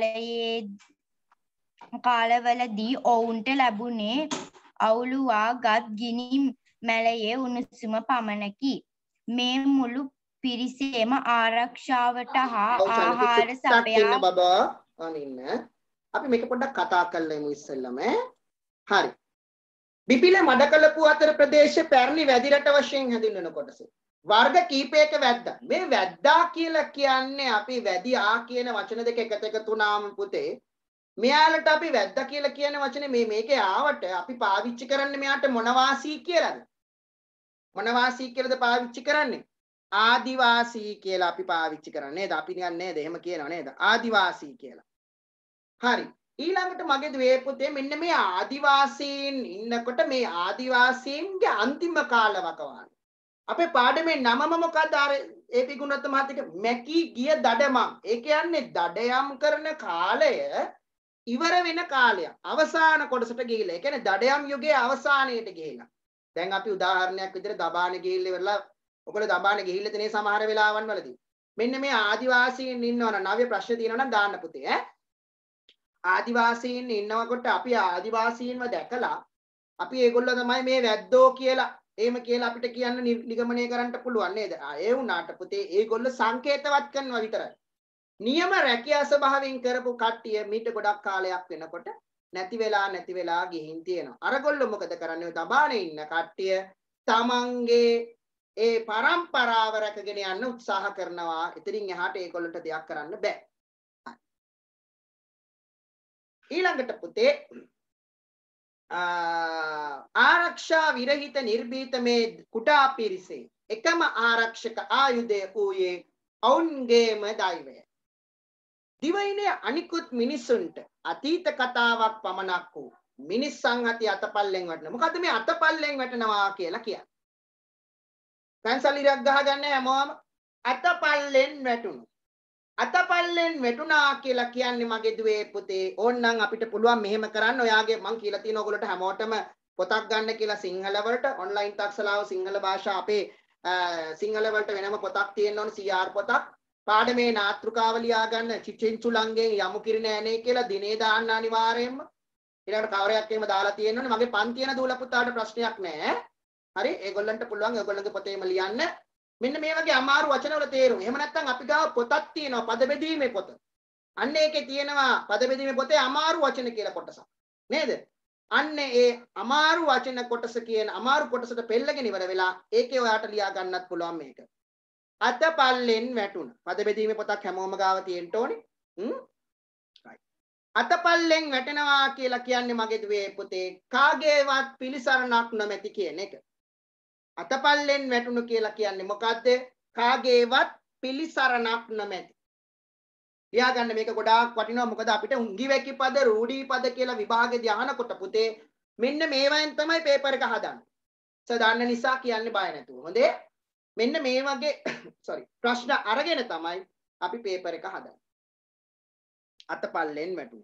Speaker 3: කාලවලදී ඔවුන්ට ලැබුණේ අවුලුවා ගත් ගිනි මැලයේ උණුසුම පමණකි. මේ මුළු පිරිසේම ආරක්ෂාවට හා ආහාර සපයා
Speaker 1: බබා අනින්න අපි මේක පොඩ්ඩක් කතා කරලා ඉස්සෙල්ලම හරි. බිපිල මඩකලපුව අතර ප්‍රදේශයේ පැරණි වැදි රට වශයෙන් හැඳින්වෙන කොටස. වර්ග කීපයක වැද්දා. මේ වැද්දා කියලා කියන්නේ අපි වැදියා කියන වචන දෙක එකතු වුණාම පුතේ මෙයාලට අපි වැද්දා කියලා කියන වචනේ මේකේ ආවට අපි පාවිච්චි කරන්නේ මෙයාට මොනවාසී කියලාද? මොනවාසී කියලාද පාවිච්චි කරන්නේ? ආදිවාසී කියලා අපි පාවිච්චි කරන්නේ නේද? අපි නිකන් නේද? එහෙම කියනවා නේද? ආදිවාසී කියලා. හරි. ඊළඟට මගේ දුවේ පුතේ මෙන්න මේ ආදිවාසීන් ඉන්නකොට මේ ආදිවාසීන්ගේ අන්තිම කාලවකවාන අපේ පාඩමේ නමම මොකක්ද අර ඒපි ගුණරත්න මහත්තයා මැකී ගිය දඩමම් ඒ කියන්නේ දඩයම් කරන කාලය ඉවර වෙන කාලයක් අවසාන කොටසට ගිහිල්ලා ඒ කියන්නේ දඩයම් යුගයේ අවසානයේට ගිහිල්ලා දැන් අපි උදාහරණයක් විදිහට දබානේ ගිහිල්ලා ඉවරලා ඔයගොල්ලෝ දබානේ ගිහිල්ලා තනේ සමහර වෙලාවන් වලදී මෙන්න මේ ආදිවාසීන් ඉන්නවනම් නව්‍ය ප්‍රශ්න තියෙනවා නම් දාන්න පුතේ ඈ ආදිවාසීන් ඉන්නකොට අපි ආදිවාසීන්ව දැකලා අපි ඒගොල්ලෝ තමයි මේ වැද්දෝ කියලා එහෙම කියලා අපිට කියන්න නිගමනය කරන්න පුළුවන් නේද? ඒ වුණාට පුතේ ඒගොල්ලෝ සංකේතවත් කරනවා විතරයි. නියම රැකියා ස්වභාවයෙන් කරපු කට්ටිය මීට ගොඩක් කාලයක් වෙනකොට නැති වෙලා ගිහින් තියෙනවා. අරගොල්ලෝ මොකද කරන්නේ? දබානේ ඉන්න කට්ටිය තමන්ගේ ඒ පරම්පරාව රැකගෙන යන්න උත්සාහ කරනවා. ඉතින් එහාට ඒගොල්ලන්ට දෙයක් කරන්න බෑ. ඊළඟට පුතේ ආරක්ෂා විරහිත නිර්භීත මේ කුටා පිරිසේ එකම ආරක්ෂක ආයුධය වූයේ ඔවුන්ගේම දෛවය. දිවයිනේ අනිකුත් මිනිසුන්ට අතීත කතාවක් පමණක් වූ මිනිස් සංහති අතපල්ලෙන් වටන. මොකද්ද මේ අතපල්ලෙන් වටනවා කියලා කියන්නේ? පැන්සල් ඉරක් ගහගන්න හැමෝම අතපල්ලෙන් වැටුණු. අතපල්ලෙන් වැටුණා කියලා කියන්නේ මගේ දුවේ පුතේ ඕන්නම් අපිට පුළුවන් මෙහෙම කරන්න. ඔයාගේ මං කියලා තියෙන ඔයගොල්ලෝට හැමෝටම පොතක් ගන්න කියලා සිංහල වලට ඔන්ලයින් තක්සලාව සිංහල භාෂා අපේ සිංහල වලට වෙනම පොතක් තියෙන්න ඕනේ CR පොතක්. පාඩමේ නාතෘකාව ලියා ගන්න චිචින්චුලංගෙන් යමු කිරි නෑනේ කියලා දිනේ දාන්න අනිවාර්යයෙන්ම. ඊළඟට කවරයක් එහෙම දාලා තියෙන්න ඕනේ. මගේ පන්තියන දූල පුතාට ප්‍රශ්නයක් නෑ. හරි ඒගොල්ලන්ට පුළුවන් ඒගොල්ලන්ගේ පොතේම ලියන්න. මෙන්න මේ වගේ අමාරු වචනවල තේරුම. එහෙම නැත්නම් අපි ගාව පොතක් තියෙනවා පද බෙදීමේ පොත. අන්න ඒකේ තියෙනවා පද බෙදීමේ පොතේ අමාරු වචන කියලා කොටසක්. නේද? අන්න ඒ අමාරු වචන කොටස කියන අමාරු කොටසට පෙළගෙන ඉවර වෙලා ඒකේ ඔයාට ලියා ගන්නත් පුළුවන් මේක. අතපල්ලෙන් වැටුණ. පද බෙදීමේ පොතක් හැමෝම ගාව තියෙන්න ඕනේ. අතපල්ලෙන් වැටෙනවා කියලා කියන්නේ මගේ දුවේ පුතේ කාගේවත් පිළිසරණක් නොමැති කියන එක. අතපල්ලෙන් වැටුණු කියලා කියන්නේ මොකද්ද? කාගේවත් පිළිසරණක් නොමැති. ලියා ගන්න මේක ගොඩාක් වටිනවා. මොකද අපිට උංගිවැකි පද, රූಢී පද කියලා විභාගෙදී අහනකොට පුතේ මෙන්න මේවෙන් තමයි පේපර් එක හදන්නේ. දාන්න නිසා කියන්නේ බය නැතුව. හොඳේ? මෙන්න මේ වගේ ප්‍රශ්න අරගෙන තමයි අපි පේපර් එක හදන්නේ. අතපල්ලෙන් වැටුණු.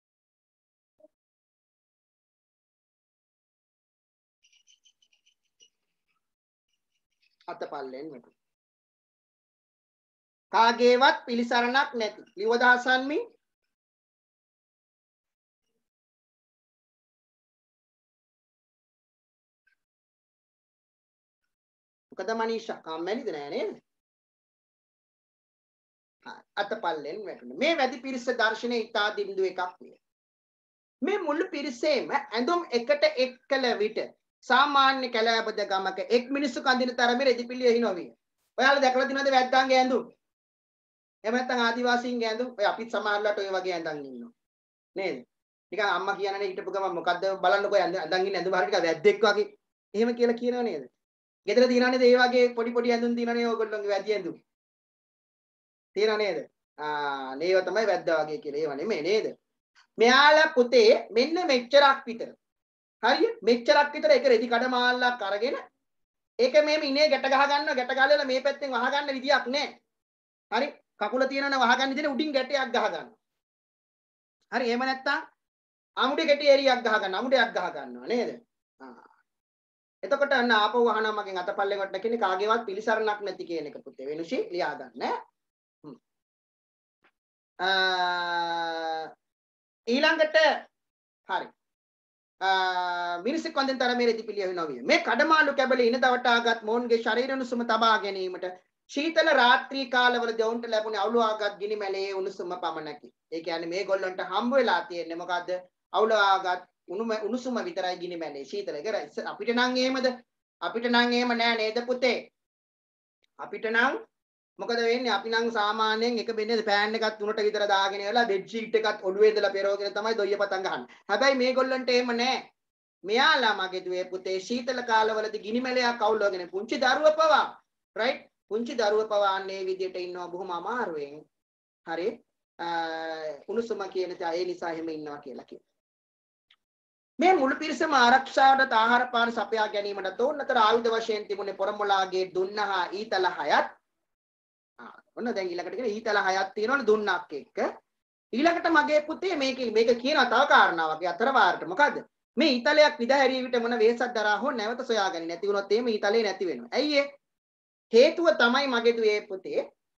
Speaker 1: අතපල්ලෙන් වැටුණු. කාගේවත් පිළිසරණක් නැති. ලිවදාසන්මි. මොකද මනීෂා කම්මැලිද නෑ නේද? අතපල්ලෙන් වැටුණු. මේ වැඩි පිරිස දර්ශනයේ ඉතා බිඳු එකක් වේ. මේ මුළු පිරිසේම ඇඳුම් එකට එක් කළ විට සාමාන්‍ය කැලෑබද ගමක එක් මිනිස්සු කඳින තරමේ රෙදිපිලි එහි නොවිය. ඔයාලා දැකලා තියෙනවද වැද්දාන්ගේ ඇඳුම්? එහෙම නැත්නම් ආදිවාසීන්ගේ ඇඳුම්? ඔය අපිත් සමහරලාට ඔය වගේ ඇඳන් ඉන්නවා. නේද? නිකන් අම්මා කියනනේ හිටපු ගමන් මොකද්ද බලන්නකෝ ඇඳන් ඉන්න ඇඳුම හරියට වැද්දෙක් වගේ. එහෙම කියලා කියනව නේද? ගෙදර තියනවනේ ඒ වගේ පොඩි ඇඳුම් තියනනේ ඕගොල්ලෝගේ වැදි ඇඳුම්. තියනව නේද? නේව තමයි වැද්දා වගේ කියලා. ඒව නෙමෙයි නේද? මෙයාලා පුතේ මෙන්න මෙච්චරක් විතර. හරිය? මෙච්චරක් විතර එක රෙදි කඩමාල්ලක් අරගෙන ඒක මෙහෙම ඉනේ ගැට ගහ ගන්නවා. ගැට ගහලා මේ පැත්තෙන් වහ ගන්න විදියක් නැහැ. හරි? කකුල තියනවනේ වහ ගන්න විදිහට උඩින් ගැටයක් ගහ ගන්නවා. හරි? එහෙම නැත්තම් අමුඩේ ගැටි එරියක් ගහ ගන්න. අමුඩයක් ගහ ගන්නවා නේද? එතකොට අන්න ආපහු අහනවා මගෙන් අතපල්ලෙන් වටන කියන්නේ කාගේවත් පිළිසරණක් නැති කියන එක පුතේ වෙනුෂි ලියා ගන්න. ඊළඟට හරි මිනිස්සුක් වන්දෙන් තරමේ රෙදිපිලිය වෙනවිය. මේ කඩමාළු කැබලේ ඉන දවටාගත් මොවුන්ගේ ශරීර උණුසුම තබා ගැනීමට ශීතල රාත්‍රී කාලවලදී ඔවුන්ට ලැබුණේ අවුලවාගත් ගිනි මැලේ උණුසුම පමණකි. ඒ කියන්නේ මේ ගොල්ලන්ට හම්බ වෙලා තියෙන්නේ මොකද්ද? අවුලවාගත් උණුසුම විතරයි ගිනි මැලේ ශීතල එක. අපිට නම් එහෙමද? අපිට නම් එහෙම නෑ නේද පුතේ? අපිට නම් මොකද වෙන්නේ? අපි නම් සාමාන්‍යයෙන් එක බෙන්නේ ෆෑන් එකක් 3ට විතර දාගෙන ඉවරලා බෙඩ් ෂීට් එකත් ඔළුවේ ඉඳලා පෙරවගෙන තමයි දොයිය පතන් ගහන්නේ. හැබැයි මේගොල්ලන්ට එහෙම නෑ. මෙයාලා මගේ දුවේ පුතේ ශීතල කාලවලදී ගිනි මැලයක් අවුලවගෙන පුංචි දරුව පවා රයිට් පුංචි දරුව පවා අන්නේ විදියට ඉන්නවා බොහොම අමාරුවෙන්. හරි? උණුසුම කියන ඒ නිසා එහෙම ඉන්නවා කියලා කියනවා. මේ මුළු පිරිසම ආරක්ෂාවට ආහාර පාන සපයා ගැනීමට තෝරනතර ආයුධ වශයෙන් තිබුණේ පොරමුලාගේ දුන්නහා ඊතල 6ක්. ඔන්න දැන් ඊළඟට කියන ඊතල 6ක් තියෙනවනේ දුන්නක් එක්ක. ඊළඟට මගේ පුතේ මේක කියනවා තව කාරණාවක්. ඒ අතර වාරට මොකද්ද? මේ ඊතලයක් විදහැරිය විට මොන වෙහසක් දරා හෝ නැවත සොයාගන්නේ නැති වුණොත් එහෙම ඊතලේ නැති වෙනවා. ඇයි ඒ? හේතුව තමයි මගේ දුවේ පුතේ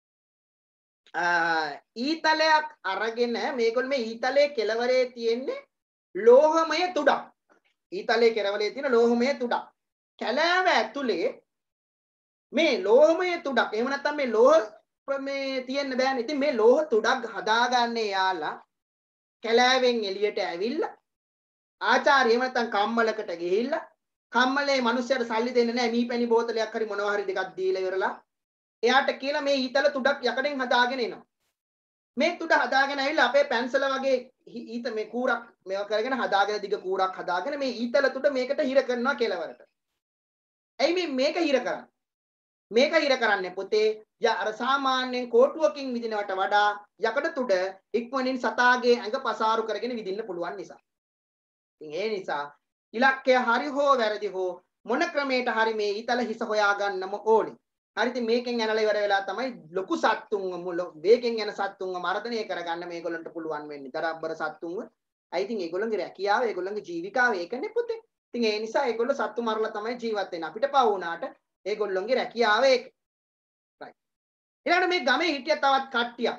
Speaker 1: ඊතලයක් අරගෙන මේගොල්ලෝ මේ ඊතලයේ කෙළවරේ තියෙන්නේ ලෝහමය තුඩක්. ඊතලයේ කෙළවරේ තියෙන ලෝහමය තුඩක්. කැලෑව ඇතුලේ මේ ලෝහමය තුඩක්. එහෙම නැත්නම් මේ ලෝහ මේ තියෙන්න බෑනේ. ඉතින් මේ ලෝහ තුඩක් හදාගන්නේ යාලා කැලෑවෙන් එළියට ඇවිල්ලා ආචාර්ය එහෙම නැත්නම් කම්මලකට ගිහිල්ලා කම්මලේ මිනිස්සුන්ට සල්ලි දෙන්නේ නැහැ. මීපැණි බෝතලයක් හරි මොනවා හරි දෙකක් දීලා ඉවරලා එයාට කියලා මේ ඊතල තුඩක් යකඩෙන් හදාගෙන එනවා. මේ තුඩ හදාගෙන ඇවිල්ලා අපේ පැන්සල වගේ ඊත මේ කූරක් මේවා කරගෙන හදාගෙන දිග කූරක් හදාගෙන මේ ඊතල තුඩ මේකට හිර කරනවා කෙලවරට. ඇයි මේක හිර කරන්නේ? මේක හිර කරන්නේ පුතේ අර සාමාන්‍යයෙන් කෝටුවකින් විදිනවට වඩා යකඩ තුඩ ඉක්මනින් සතාගේ ඇඟ පසාරු කරගෙන විදින්න පුළුවන් නිසා. ඉතින් ඒ නිසා ඉලක්කය හරි හෝ වැරදි හෝ මොන ක්‍රමයකට හරි මේ ඊතල හිස හොයාගන්නම ඕනේ. හරි ඉතින් මේකෙන් යනලා ඉවර වෙලා තමයි ලොකු සත්තුන්ව වේගෙන් යන සත්තුන්ව මර්ධනය කරගන්න මේගොල්ලන්ට පුළුවන් වෙන්නේ. දරබ්බර සත්තුන්ව. අයි ඉතින් ඒගොල්ලන්ගේ රැකියාව ඒගොල්ලන්ගේ ජීවිකාව ඒකනේ පුතේ. ඉතින් ඒ නිසා ඒගොල්ලෝ සත්තු මරලා තමයි ජීවත් වෙන්නේ. අපිට පව වුණාට ඒගොල්ලන්ගේ රැකියාව ඒක. right. ඊළඟට මේ ගමේ හිටිය තවත් කට්ටියක්.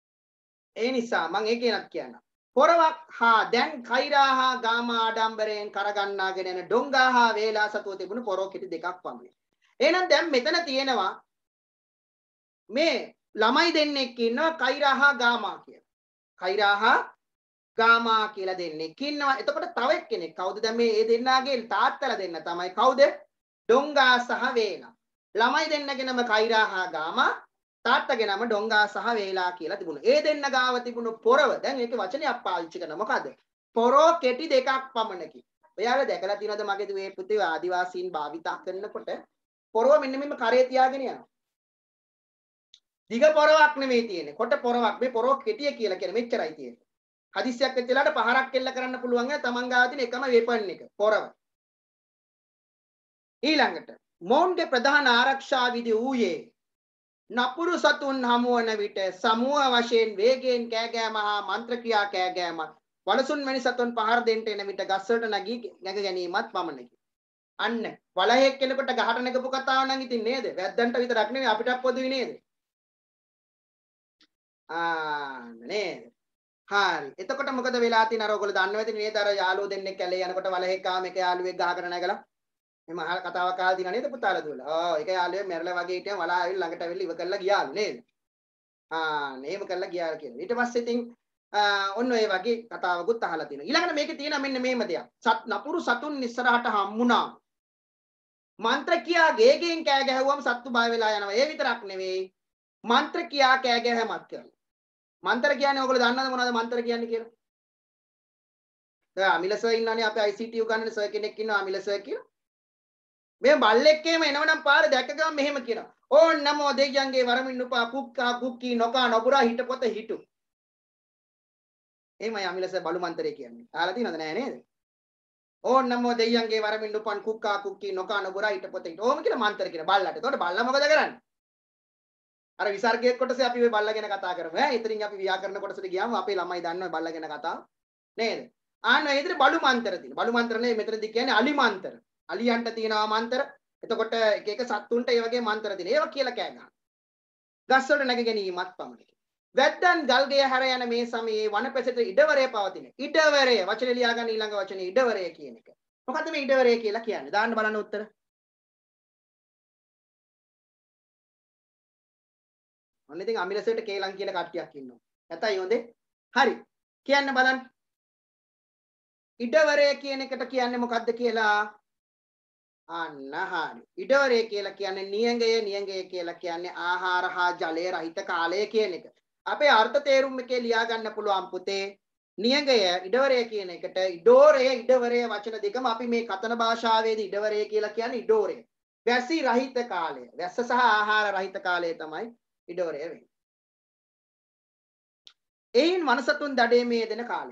Speaker 1: ඒ නිසා මම ඒකේනක් කියන්නම්. පොරවක් දැන් කෛරාහා ගාම ආඩම්බරයෙන් කරගන්නාගෙන යන ඩොංගාහා වේලා සතුව තිබුණු පොරෝ කිටි දෙකක් පමණයි. එහෙනම් දැන් මෙතන තියෙනවා මේ ළමයි දෙන්නෙක් ඉන්නවා කෛරාහා ගාමා කියලා. කෛරාහා ගාමා කියලා දෙන්නෙක් ඉන්නවා. එතකොට තව එක්කෙනෙක් කවුද දැන් මේ දෙන්නාගේ තාත්තලා දෙන්න තමයි කවුද? ඩොංගා සහ වේලා. ළමයි දෙන්නගෙනම කෛරාහා ගාමා තාත්තගේ නම ඩොංගා සහ වේලා කියලා තිබුණා. ඒ දෙන්න ගාව තිබුණු පොරව දැන් ඒකේ වචනයක් පාවිච්චි කරනවා. මොකද? පොරෝ කෙටි දෙකක් පමණකි. ඔයාලා දැකලා තියෙනවද මගේ දුවේ පුතේ ආදිවාසීන් භාවිතා කරනකොට පොරව මෙන්න මෙන්න කරේ තියාගෙන යනවා. දිග පොරවක් නෙමෙයි තියෙන්නේ. කොට පොරවක්. මේ පොරව කෙටිය කියලා කියන්නේ මෙච්චරයි තියෙන්නේ. හදිස්සියක් වෙච්ච වෙලාවට පහරක් එල්ල කරන්න පුළුවන් නේ තමන් ගාව තියෙන එකම වෙපන් එක. පොරව. ඊළඟට මොවුන්ගේ ප්‍රධාන ආරක්ෂා විධි ඌයේ නපුරු සතුන් හමුවන විට සමූහ වශයෙන් වේගයෙන් කෑගෑම හා මන්ත්‍ර ක්‍රියා කෑගෑමත් වලසුන් වැනි සතුන් පහර දෙන්න එන විට ගස්වලට නැගී නැග ගැනීමත් පමණකි. අන්න වලහෙක් කෙනෙකුට ගහට නැගපු කතාව නම් ඉතින් නේද? වැද්දන්ට විතරක් නෙවෙයි අපිටත් පොදුයි නේද? නේද? හරි. එතකොට මොකද වෙලා තියෙන අර ඔයගොල්ලෝ දන්නවද නේද? අර යාළුවෝ දෙන්නෙක් කැලේ යනකොට වලහෙක් ආව මේක යාළුවෙක් ගහකට නැගලා එහම කතාවක් අහලා දිනා නේද පුතාලා දුවලා. ඒක යාළුවෙක් මැරලා වගේ හිටියම වලා ආවිල් ළඟට ඇවිල්ලා ඉව කරලා ගියාලු නේද? එහෙම කරලා ගියා කියලා. ඊට පස්සේ ඉතින් ඔන්න ඔය වගේ කතාවකුත් අහලා තියෙනවා. ඊළඟට මේකේ තියෙනවා මෙන්න මේම දෙයක්. නපුරු සතුන් ඉස්සරහට හම්බුණා. මන්ත්‍ර කියා ගේගෙන් කෑ ගැහුවම සත්තු බය වෙලා යනවා. ඒ විතරක් නෙවෙයි. මන්ත්‍ර කියා කෑ ගැහැමත් කරනවා. මන්ත්‍ර කියන්නේ ඔයගොල්ලෝ දන්නවද මොනවද මන්ත්‍ර කියන්නේ කියලා? දැන් අමිල සර් ඉන්නවනේ අපේ ICT උගන්වන සර් කෙනෙක් ඉන්නවා අමිල සර් කියලා. මේ බල්ලෙක් එහෙම එනවනම් පාරේ දැක්ක ගමන් මෙහෙම කියනවා. ඕන් නමෝ දෙවියන්ගේ වරමින් උපා කුක්කා කුක්කී නොකා නොබුරා හිටපොත හිටු. එහෙමයි අමිලස බලු මන්තරේ කියන්නේ. අහලා තියෙනවද නෑ නේද? ඕන් නමෝ දෙවියන්ගේ වරමින් උපන් කුක්කා කුක්කී නොකා නොබුරා හිටපොත හිටු. ඕම කියලා මන්තර කියන බල්ලට. එතකොට බල්ලා මොකද කරන්නේ? අර විසර්ගයේ කොටසේ අපි ওই බල්ලා ගැන කතා කරමු. එතනින් අපි ව්‍යාකරණ කොටසට ගියාම අපේ ළමයි දන්නවා බල්ලා ගැන කතාව. නේද? ආන්න ඒ විදිහට බලු මන්තර තියෙනවා. බලු මන්තර නෙවෙයි මෙතනදී කියන්නේ අලි මන්තර. අලියන්ට තියෙනවා මන්තර. එතකොට එක එක සත්තුන්ට ඒ වගේ මන්තර තියෙනවා. ඒවා කියලා කෑ ගන්න. ගස් වලට නැග ගැනීමත් පමණයි. වැද්දන් ගල්ගේ හැර යන මේ සමයේ වනපෙසට ඉඩවරය පවතින. ඉඩවරය වචනේ ලියා ගන්න ඊළඟ වචනේ ඉඩවරය කියන එක. මොකද්ද මේ ඉඩවරය කියලා කියන්නේ? දාන්න බලන්න උත්තර. ඔන්න ඉතින් අමිලසෙට කේලම් කියන කට්ටියක් ඉන්නවා. නැතයි හොඳේ. හරි. කියන්න බලන්න. ඉඩවරය කියන එකට කියන්නේ මොකද්ද කියලා? අන්න හරි. ඉඩවරය කියලා කියන්නේ නියඟය කියලා කියන්නේ ආහාර හා ජලය රහිත කාලය කියන එක. අපේ අර්ථ තේරුම් එකේ ලියා ගන්න පුළුවන් පුතේ. නියඟය ඉඩවරය කියන එකට ඉඩෝරය ඉඩවරය වචන දෙකම අපි මේ කතන භාෂාවේදී ඉඩවරය කියලා කියන්නේ ඉඩෝරය. වැසි රහිත කාලය. වැස්ස සහ ආහාර රහිත කාලය තමයි ඉඩවරය වෙන්නේ. එයින් වනසතුන් දඩේමේ යෙදෙන කාලය.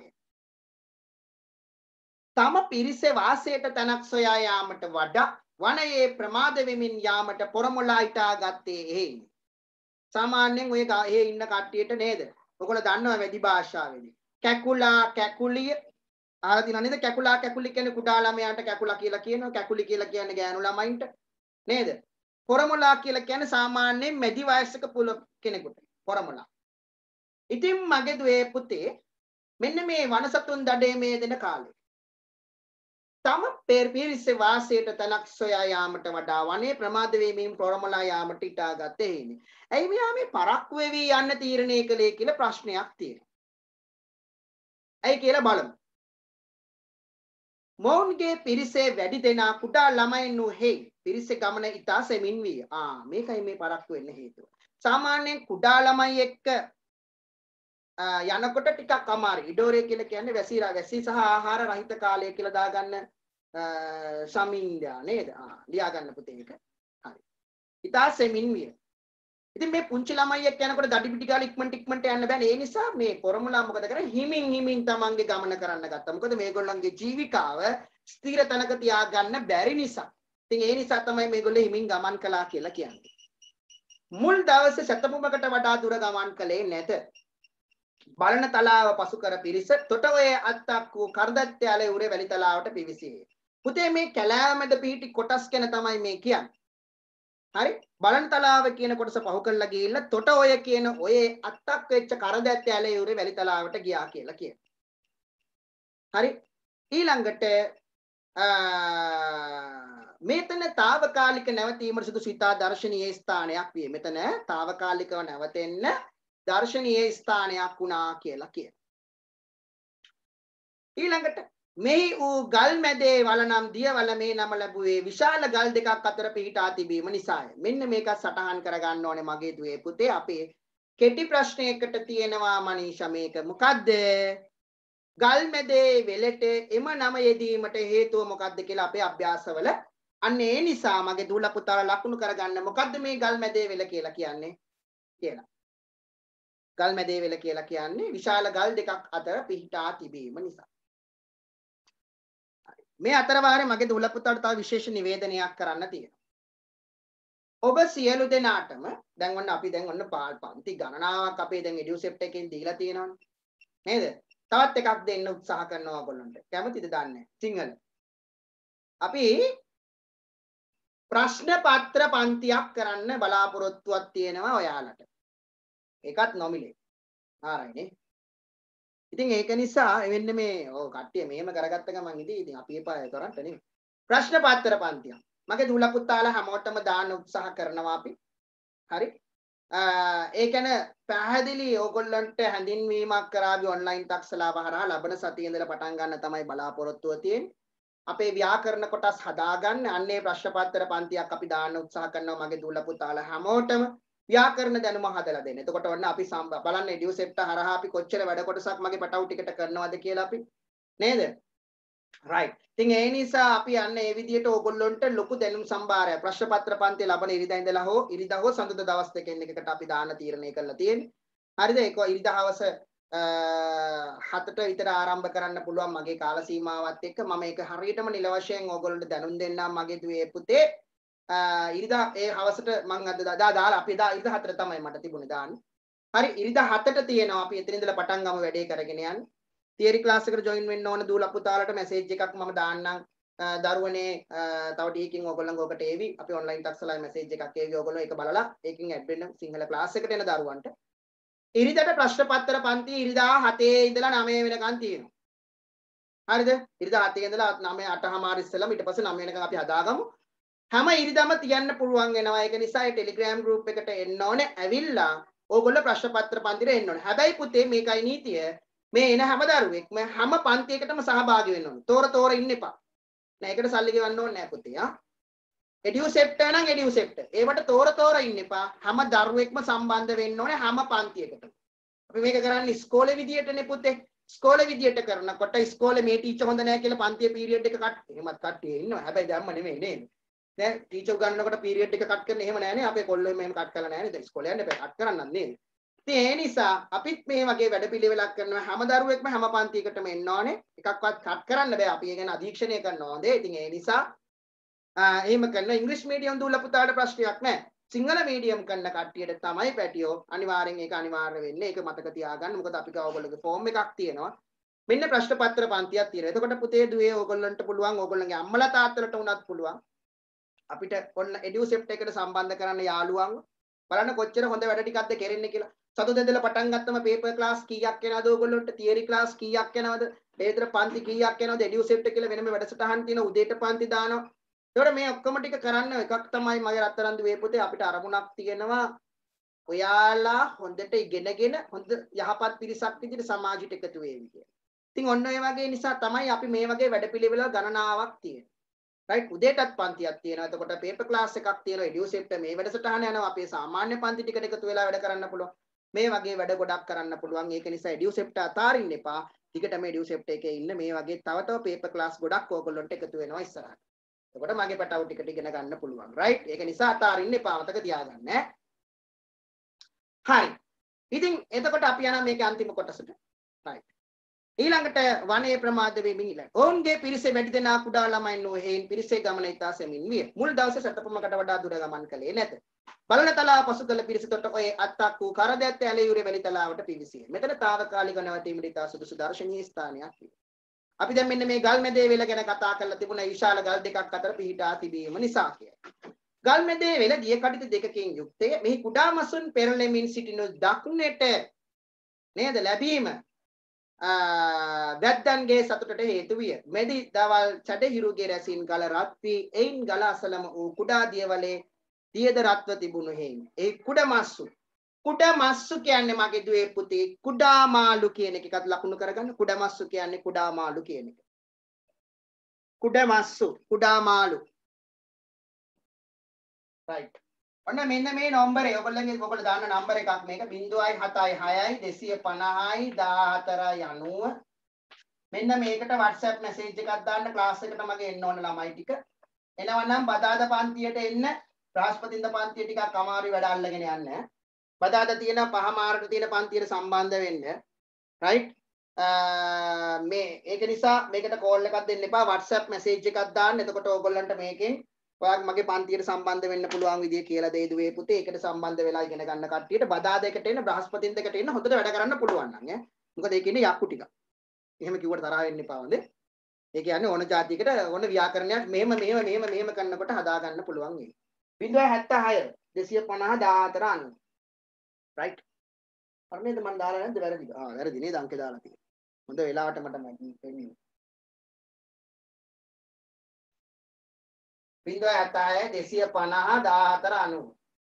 Speaker 1: තම පිරිසේ වාසයට තැනක් සොයා යාමට වඩා වනයේ ප්‍රමාද වෙමින් යාමට පොරමුලා හිටා ගත්තේ එහෙයිනි. සාමාන්‍යයෙන් ඔය එහෙ ඉන්න කට්ටියට නේද? ඔයගොල්ලෝ දන්නවා වැඩි භාෂාවෙදී. කැකුලා කැකුලිය අහලා තියෙනව නේද? කැකුලා කැකුලි කියන්නේ කුඩා ළමයාට කැකුලා කියලා කියනවා. කැකුලි කියලා කියන්නේ ගෑනු ළමයින්ට නේද? පොරමුලා කියලා කියන්නේ සාමාන්‍යයෙන් මැදි වයසක කෙනෙකුට. පොරමුලා. ඉතින් මගේ දුවේ පුතේ මෙන්න මේ වනසතුන් දඩේමේ යෙදෙන කාලේ තම පිරිසේ වාසයට තැනක් සොයා යාමට වඩා වනේ ප්‍රමාද වීමෙන් පොරමලා යාමට ඉටා ගත්තේ හිමි. ඇයි මෙයා මේ පරක්කු වෙවි යන්න තීරණය කළේ කියලා ප්‍රශ්නයක් තියෙනවා. ඇයි කියලා බලමු. මොවුන්ගේ පිරිසේ වැඩි දෙනා කුඩා ළමයින් වූ හේයි පිරිසේ ගමන ඉතා සෙමින් විය. මේකයි මේ පරක්කු වෙන්න හේතුව. සාමාන්‍යයෙන් කුඩා ළමයි එක්ක යනකොට ටිකක් අමාරුයි. ඉඩෝරේ කියලා කියන්නේ වැසි සහ ආහාර රහිත කාලය කියලා දාගන්න සමින්දා නේද? ලියා ගන්න පුතේ ඒක. හරි. ඉතා සෙමින් විය. ඉතින් මේ පුංචි ළමයි එක්ක යනකොට දඩි පිටි ගාලා ඉක්මනට යන්න බෑනේ. ඒ නිසා මේ පොරමුලා මොකද කරන්නේ? හිමින් තමන්ගේ ගමන කරන්න ගත්තා. මොකද මේගොල්ලන්ගේ ජීවිකාව ස්ථිර තැනක තියාගන්න බැරි නිසා. ඉතින් ඒ නිසා තමයි මේගොල්ලෝ හිමින් ගමන් කළා කියලා කියන්නේ. මුල් දවසේ සතපුමකට වඩා දුර ගමන් කළේ නැත. බලන තලාව පසු කර පිරිස තොටවේ අත්තක් වූ කරදත්ත්‍යාලේ උරේ වැලි තලාවට පිවිසියේ. පුතේ මේ කැලෑමද පිහිටි කොටස් ගැන තමයි මේ කියන්නේ. හරි? බලන තලාව කියන කොටස පහු කරලා ගිහිල්ලා තොටෝය කියන ඔය අත්තක් වෙච්ච කරදත්ත්‍යාලේ උරේ වැලි තලාවට ගියා කියලා කියනවා. හරි? ඊළඟට මෙතන తాවකාලික නැවතීමට සුදුසු ඉතා දර්ශනීය ස්ථානයක් විය. මෙතන తాවකාලිකව නැවතෙන්න දර්ශනීය ස්ථානයක් වුණා කියලා කියනවා. ඊළඟට මෙහි වූ ගල් මැදේ වලනම් දියවල මේ නම ලැබුවේ විශාල ගල් දෙකක් අතර පිහිටා තිබීම නිසාය. මෙන්න මේක සටහන් කරගන්න ඕනේ මගේ දුවේ පුතේ. අපේ කෙටි ප්‍රශ්නයකට තියෙනවා මනීෂා මේක. මොකද්ද? ගල් මැදේ වෙලට එම නම යෙදීමට හේතුව මොකද්ද කියලා අපේ අභ්‍යාසවල අන්න ඒ නිසා මගේ දූල පුතාලා ලකුණු කරගන්න මොකද්ද මේ ගල් මැදේ වෙල කියලා කියන්නේ කියලා. ගල් මැදේ වෙල කියලා කියන්නේ විශාල ගල් දෙකක් අතර පිහිටා තිබීම නිසා. මේ අතර වාරේ මගේ දූල පුතාට තව විශේෂ නිවේදනයක් කරන්න තියෙනවා. ඔබ සියලු දෙනාටම දැන් ඔන්න අපි දැන් ඔන්න පන්ති ගණනාවක් අපේ දැන් එඩියුසෙප්ට් එකෙන් දීලා තියෙනවානේ. නේද? තවත් එකක් දෙන්න උත්සාහ කරනවා ඔයගොල්ලන්ට. කැමතිද දන්නේ? සිංහල. අපි ප්‍රශ්න පත්‍ර පන්තියක් කරන්න බලාපොරොත්තුවක් තියෙනවා ඔයාලට. ඒකත් නොමිලේ. හරිනේ. ඉතින් ඒක නිසා වෙන්නේ මේ කට්ටිය මෙහෙම කරගත්ත ගමන් ඉතින් අපි එපා කරන්න නෙමෙයි. ප්‍රශ්න පත්‍ර පන්තියක්. මගේ දූල පුතාලා හැමෝටම දාන්න උත්සාහ කරනවා අපි. හරි? ඒ කියන්නේ පැහැදිලි ඕගොල්ලන්ට හැඳින්වීමක් කරાવી ඔන්ලයින් තක්සලාව හරහා ලබන සතියේ ඉඳලා පටන් ගන්න තමයි බලාපොරොත්තුව තියෙන්නේ. අපේ ව්‍යාකරණ කොටස් හදාගන්න අන්නේ ප්‍රශ්න පත්‍ර පන්තියක් අපි දාන්න උත්සාහ කරනවා මගේ දූල පුතාලා හැමෝටම ව්‍යාකරණ දැනුම හදලා දෙන්න. එතකොට ඔන්න අපි බලන්න එඩියුසෙප්ට් හරහා අපි කොච්චර වැඩ කොටසක් මගේ පටවු ටිකට කරනවද කියලා අපි නේද? right. ඉතින් ඒ නිසා අපි යන්නේ මේ විදිහට ඕගොල්ලොන්ට ලොකු දැනුම් සම්භාරයක් ප්‍රශ්න පත්‍ර පන්තිය ලබන ඉරිදා ඉඳලා හෝ ඉරිදා හෝ සඳුදා දවස් දෙකෙන් එකකට අපි දාන්න තීරණය කරලා තියෙන්නේ. හරිද? ඒක ඉරිදා හවස 7ට විතර ආරම්භ කරන්න පුළුවන් මගේ කාල සීමාවත් එක්ක. මම ඒක හරියටම නිල වශයෙන් ඕගොල්ලන්ට දැනුම් දෙන්නම් මගේ දුවේ පුතේ. ඉරිදා ඒ හවසට මම අද දාලා අපි ඉරිදා 4 තමයි මට තිබුණේ දාන්න. හරි ඉරිදා 7ට තියෙනවා අපි එතන ඉඳලා පටන් ගමු වැඩේ කරගෙන යන්න. තියරි ක්ලාස් එකට ජොයින් වෙන්න ඕන දූල පුතාලට මැසේජ් එකක් මම දාන්නම්. දරුවනේ තව ටිකකින් ඕගොල්ලන් ඔකට ඒවි. අපි ඔන්ලයින් ටක්ස්ලයි මැසේජ් එකක් ඒවි ඕගොල්ලෝ ඒක බලලා ඒකෙන් ඇඩ් වෙන්න සිංහල ක්ලාස් එකට එන දරුවන්ට. ඉරිදාට ප්‍රශ්න පත්‍ර පන්ති ඉරිදා 7 ඉඳලා 9 වෙනකන් තියෙනවා. හරිද? ඉරිදා 7 ඉඳලා 9 8:00 ඉස්සෙල්ලාම ඊට පස්සේ 9 වෙනකන් අපි හදාගමු. හැම ඉරිදාම තියන්න පුළුවන් වෙනවා. ඒක නිසා ඒ ටෙලිග්‍රෑම් ගෲප් එකට එන්න ඕනේ. ඇවිල්ලා ඕගොල්ලෝ ප්‍රශ්න පත්‍ර පන්තිට එන්න ඕනේ. හැබැයි පුතේ මේකයි නීතිය. මේ එන හැම දරුවෙක්ම හැම පන්තියකටම සහභාගී වෙන්න ඕනේ. තෝර ඉන්න එපා. නෑ ඒකට සල්ලි ගෙවන්න ඕනේ නෑ පුතේ. එඩියුසෙප්ට් නම් එඩියුසෙප්ට්. ඒවට තෝර ඉන්න එපා. හැම දරුවෙක්ම සම්බන්ධ වෙන්න ඕනේ හැම පන්තියකටම. අපි මේක කරන්නේ ඉස්කෝලේ විදියටනේ පුතේ. ඉස්කෝලේ විදියට කරනකොට ඉස්කෝලේ මේ ටීචර් හොඳ නෑ කියලා පන්තියේ පීරියඩ් එක කට්. එහෙමත් කට්ටිය ඉන්නවා. හැබැයි දැම්ම නෙමෙයි නේද? දැන් ටීචර් ගන්නකොට පීරියඩ් එක කට් කරන එහෙම නෑනේ. අපේ කොල්ලෝ මෙහෙම කට් කරලා නෑනේ. දැන් ඉස්කෝලේ යන්න එපා. කට් කරන්නත් නේද? ඉතින් ඒ නිසා අපිත් මේ වගේ වැඩපිළිවෙලක් කරනවා හැම දරුවෙක්ම හැම පන්තියකටම එන්න ඕනේ. එකක්වත් කට් කරන්න බෑ. අපි ඒ ගැන අධීක්ෂණය කරන්න ඕනේ. ඉතින් ඒ නිසා එහෙම කරන ඉංග්‍රීසි මීඩියම් දුවලා පුතාට ප්‍රශ්නයක් නැහැ. සිංහල මීඩියම් කරන කට්ටියට තමයි පැටියෝ අනිවාර්යෙන් ඒක අනිවාර්ය වෙන්නේ. ඒක මතක තියාගන්න. මොකද අපි ඔයගොල්ලෝගේ ෆෝම් එකක් තියෙනවා. මෙන්න ප්‍රශ්න පත්‍ර පන්තියක් තියෙනවා. එතකොට පුතේ දුවේ ඕගොල්ලන්ට පුළුවන් ඕගොල්ලන්ගේ අම්මලා තාත්තලාට උනත් පුළුවන්. අපිට ඔන්න එඩියුසෙප්ට් එකට සම්බන්ධ කරන්න යාළුවන්ව බලන්න කොච්චර හොඳ වැඩ ටිකක්ද කරන්නේ කියලා. සතුටු දෙදලා පටන් ගත්තම පේපර් ක්ලාස් කීයක් යනවද ඕගොල්ලොන්ට? තියරි ක්ලාස් කීයක් යනවද? ඒ විතර පන්ති කීයක් යනවද? එඩියුසෙප්ට් කියලා වෙනම වැඩසටහන් තියෙන උදේට පන්ති දානවා. ඒතකොට මේ ඔක්කොම ටික කරන්න එකක් තමයි මගේ රත්තරන් දුවේ පුතේ අපිට අරමුණක් තියෙනවා. ඔයාලා හොඳට ඉගෙනගෙන හොඳ යහපත් පිරිසක් විදිහට සමාජයට එකතු වෙවි කියලා. ඉතින් ඔන්න ඔය වගේ නිසා තමයි අපි මේ වගේ වැඩපිළිවෙල ගණනාවක් තියෙන්නේ. රයිට් උදේටත් පන්තියක් තියෙනවා. එතකොට පේපර් ක්ලාස් එකක් තියෙනවා. එඩියුසෙප්ට් මේ වැඩසටහන යනවා. අපේ සාමාන්‍ය පන්ති ටිකට එකතු වෙලා වැඩ කරන්න පුළුවන්. මේ වගේ වැඩ ගොඩක් කරන්න පුළුවන්. ඒක නිසා එඩියුසෙප්ට් අතාරින්න එපා. ටිකටම එඩියුසෙප්ට් එකේ ඉන්න මේ වගේ තව තව පේපර් ක්ලාස් ගොඩක් ඕගොල්ලොන්ට එකතු වෙනවා ඉස්සරහට. එතකොට මගේ පැටව ටිකට ඉගෙන ගන්න පුළුවන්. රයිට් ඒක නිසා අතාරින්න එපා. මතක තියාගන්න ඈ. හරි. ඉතින් එතකොට අපි යනවා මේකේ අන්තිම කොටසට. රයිට්. ඊළඟට වනයේ ප්‍රමාද වෙමින් ඉල. ඔවුන්ගේ පිරිසේ වැඩි දෙනා කුඩා ළමයින් වූ හේයින් පිරිසේ ගමන ඉතා සෙමින් විය. මුල් දවසේ සතපමකට වඩා දුර ගමන් කළේ නැත. බලන තලාව පසු කළ පිරිස තොට ඔය අත්තක් වූ කරදැත්ත ඇලයුරේ වැලි තලාවට පිවිසිය. මෙතන తాවකාලික නැවතීමට ඉතා සුදුසු දර්ශනීය ස්ථානයක් විය. අපි දැන් මෙන්න මේ ගල්මැදේ වෙල ගැන කතා කරලා තිබුණා විශාල ගල් දෙකක් අතර පිහිටා තිබීම නිසා කියලා. ගල්මැදේ වෙල දිය කඩිත දෙකකින් යුක්තය. මෙහි කුඩා මසුන් පෙරළෙමින් සිටිනු දක්නට නේද ලැබීම වැද්දන්ගේ සතුටට හේතු විය. මෙදි දවල් චඩහිරුගේ රැසින් ගල රත් වී එයින් ගල අසලම වූ කුඩා දියවලේ දියද රත්ව තිබුණු හේයින් ඒ කුඩ මස්සු කියන්නේ මගේ දුවේ පුතේ කුඩා මාළු කියන එකත් ලකුණු කරගන්න. කුඩ මස්සු කියන්නේ කුඩා මාළු කියන එක. කුඩ මස්සු කුඩා මාළු. right. ඔන්න මෙන්න මේ නම්බරේ ඔයගොල්ලෝ දාන්න නම්බර එකක් මේක 0.76 250යි 14යි 90. මෙන්න මේකට WhatsApp message එකක් දාන්න ක්ලාස් එකට මගේ එන්න ඕන ළමයි ටික. එනවනම් බදාදා පන්තියට එන්න. බ්‍රහස්පතින්දා පන්තිය ටිකක් අමාරුයි වැඩ අල්ලගෙන යන්න. බදාදා තියෙන පහමාරට තියෙන පන්තියට සම්බන්ධ වෙන්න. right. මේ ඒක නිසා මේකට කෝල් එකක් දෙන්න එපා. WhatsApp message එකක් දාන්න. එතකොට ඕගොල්ලන්ට මේකෙන් ඔයාගේ මගේ පන්තියට සම්බන්ධ වෙන්න පුළුවන් විදිය කියලා දෙයි දුවේ පුතේ. ඒකට සම්බන්ධ වෙලා ඉගෙන ගන්න කට්ටියට බදාදයකට එන්න බ්‍රහස්පතින්දකට එන්න හොඳට වැඩ කරන්න පුළුවන් නම් ඈ. මොකද ඒකේ ඉන්නේ යක්කු ටික. එහෙම කිව්වට තරහ වෙන්න එපා වන්ද. ඒ කියන්නේ ඕන જાතියකට ඕන ව්‍යාකරණයක් මෙහෙම කරනකොට හදා ගන්න පුළුවන් වෙයි. 0.76 250 14 90. right. හරිද මම දාලා නැද්ද වැරදිද? වැරදි නේද අංකේ දාලා තියෙන්නේ. හොඳ වෙලාවට මට මැදින් 0.76 250 14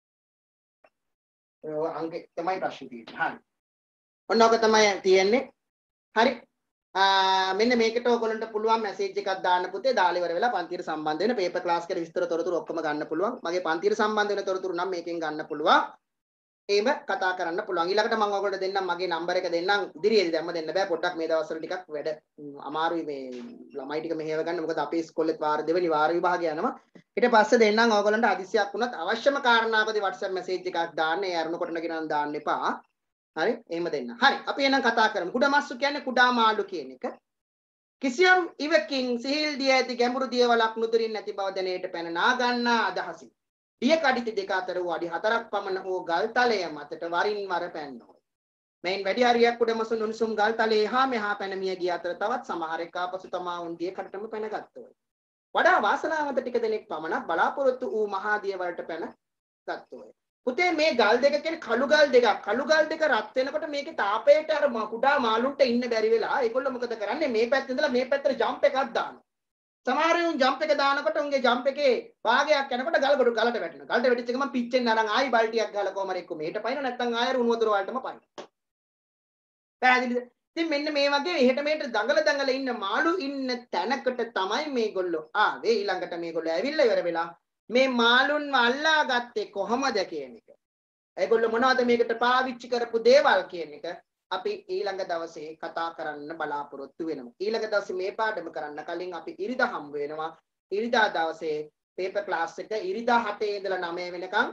Speaker 1: 90. අංකේ තමයි ප්‍රශ්නේ තියෙන්නේ. හරි. ඔන්න ඔක තමයි තියෙන්නේ. හරි. මෙන්න මේකට ඔයගොල්ලන්ට පුළුවන් මැසේජ් එකක් දාන්න පුතේ. දාලා ඉවර වෙලා පන්තියට සම්බන්ධ වෙන පේපර් ක්ලාස් එකට විස්තර තොරතුරු ඔක්කොම ගන්න පුළුවන්. මගේ පන්තියට සම්බන්ධ වෙන තොරතුරු නම් මේකෙන් ගන්න පුළුවන්. ඒව කතා කරන්න පුළුවන්. ඊළඟට මම ඔයගොල්ලන්ට දෙන්නම් මගේ නම්බර එක දෙන්නම්. ඉදිරියේදී දැම්ම දෙන්න බෑ. පොඩ්ඩක් මේ දවස්වල ටිකක් වැඩ අමාරුයි මේ ළමයි ටික මෙහෙව ගන්න. මොකද අපේ ඉස්කෝලේත් වාර දෙවෙනි වාර විභාගය යනවා. ඊට පස්සේ දෙන්නම් ඔයගොල්ලන්ට හදිසියක් වුණත් අවශ්‍යම කාරණාවකදී WhatsApp message එකක් දාන්න. ඒ අරුණ කොටන ගෙනන් දාන්න එපා. හරි එහෙම දෙන්න. හරි අපි එහෙනම් කතා කරමු. කුඩා මස්සු කියන්නේ කුඩා මාළු කියන එක. කිසියම් ඉවකින් සිහිල් දිය ඇති ගැඹුරු දියවලක් නුදුරින් නැති බව දැනේට පැන නා ගන්නා අදහසින් දිය කඩිත දෙක අතර වූ අඩි 4ක් පමණ වූ ගල් තලය මතට වරින් වර පැන්නෝ. මෙයින් වැඩි හරියක් කුඩ මසුන් උණුසුම් ගල් තලයේ එහා මෙහා පැන මිය ගිය අතර තවත් සමහරෙක් ආපසු තමා වුන් දිය කඩටම පැනගත්තෝ. වඩා වාසනාවන්ත ටික දෙනෙක් පමණ බලාපොරොත්තු වූ මහා දිය වලට පැන ගත්තෝ. පුතේ මේ ගල් දෙක කියන්නේ කළු ගල් දෙකක්. කළු ගල් දෙක රත් වෙනකොට මේකේ තාපයට අර කුඩා මාළුන්ට ඉන්න බැරි වෙලා ඒගොල්ලෝ මොකද කරන්නේ මේ පැත්තේ ඉඳලා මේ පැත්තට ජම්ප් එකක් දානවා. සමහර උන් ජම්ප් එක දානකොට උන්ගේ ජම්ප් එකේ භාගයක් යනකොට ගලට වැටෙනවා. ගලට වැටිච්ච ගමන් පිච්චෙන්න අරන් ආයි බල්ටියක් ගහලා කොහමද එක්ක මෙහෙට පයින්න නැත්නම් ආයෙ උණු වතුර වලටම පයින්න. පැහැදිලිද? ඉතින් මෙන්න මේ වගේ එහෙට මෙහෙට දඟල ඉන්න මාළු ඉන්න තැනකට තමයි මේගොල්ලෝ ආවේ. ඊළඟට මේගොල්ලෝ ඇවිල්ලා ඉවර වෙලා මේ මාළුන්ව අල්ලා ගත්තේ කොහොමද කියන එක. ඒගොල්ලෝ මොනවද මේකට පාවිච්චි කරපු දේවල් කියන එක අපි ඊළඟ දවසේ කතා කරන්න බලාපොරොත්තු වෙනවා. ඊළඟ දවසේ මේ පාඩම කරන්න කලින් අපි ඉරිදා හම්බ වෙනවා. ඉරිදා දවසේ පේපර් ක්ලාස් එක ඉරිදා 7 ඉඳලා 9 වෙනකන්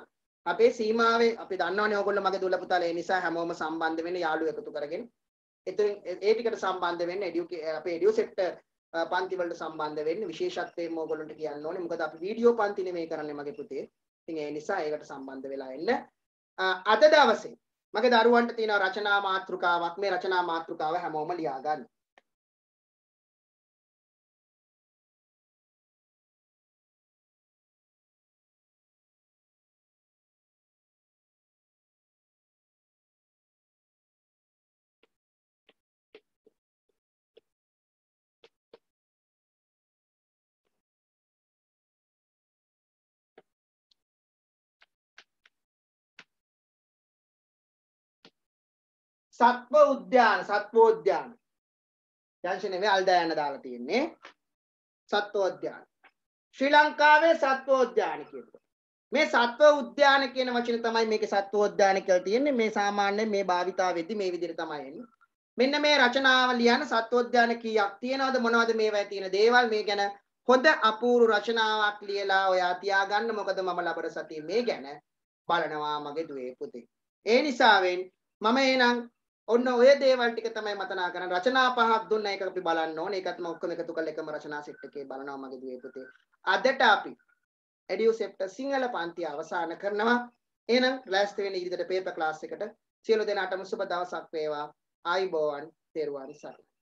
Speaker 1: අපේ සීමාවේ අපි දන්නවනේ ඕගොල්ලෝ මගේ දුවලා පුතාලා ඒ නිසා හැමෝම සම්බන්ධ වෙන්න යාළුවෝ එකතු කරගෙන එතෙන් ඒ ටිකට සම්බන්ධ වෙන්න අපේ එඩියුසෙට් පන්ති වලට සම්බන්ධ වෙන්න විශේෂත්වයෙන්ම ඕගොල්ලන්ට කියන්න ඕනේ මොකද අපි වීඩියෝ පන්ති නෙමෙයි කරන්නේ මගේ පුතේ. ඉතින් ඒ නිසා ඒකට සම්බන්ධ වෙලා එන්න. අද දවසේ මගේ දරුවන්ට තියෙන රචනා මාතෘකාවක් මේ රචනා මාතෘකාව හැමෝම ලියා ගන්න. සත්වෝද්‍යාන යන්ෂ නෙවෙයි අල්දයන් දාලා තියෙන්නේ සත්වෝද්‍යාන ශ්‍රී ලංකාවේ සත්වෝද්‍යාන කියනවා මේ සත්ව උද්‍යාන කියන වචනේ තමයි මේකේ සත්වෝද්‍යාන කියලා තියෙන්නේ මේ සාමාන්‍යයෙන් මේ භාවිතාවෙදි මේ විදිහට තමයි එන්නේ මෙන්න මේ රචනාව ලියන සත්වෝද්‍යාන කීයක් තියෙනවද මොනවද මේවා තියෙන දේවල් මේ ගැන හොඳ අපූර්ව රචනාවක් ලියලා ඔයා තියාගන්න මොකද මම ලබන සතියේ මේ ගැන බලනවා මගේ දුවේ පුතේ ඒ නිසාවෙන් මම එනං ඔන්න ඔය දේවල් ටික තමයි මතනා කරන්නේ රචනා පහක් දුන්න එක අපි බලන්න ඕනේ ඒකත් මම ඔක්කොම එකතු කරලා එකම රචනා සෙට් එකේ බලනවා මගේ දුවේ පුතේ අදට අපි එඩියුසෙප්ට සිංහල පන්තිය අවසන් කරනවා එහෙනම් ලෑස්ති වෙන්න ඉදිරියට පේපර් ක්ලාස් එකට සියලු දෙනාටම සුබ දවසක් වේවා ආයුබෝවන් තෙරුවන් සරණයි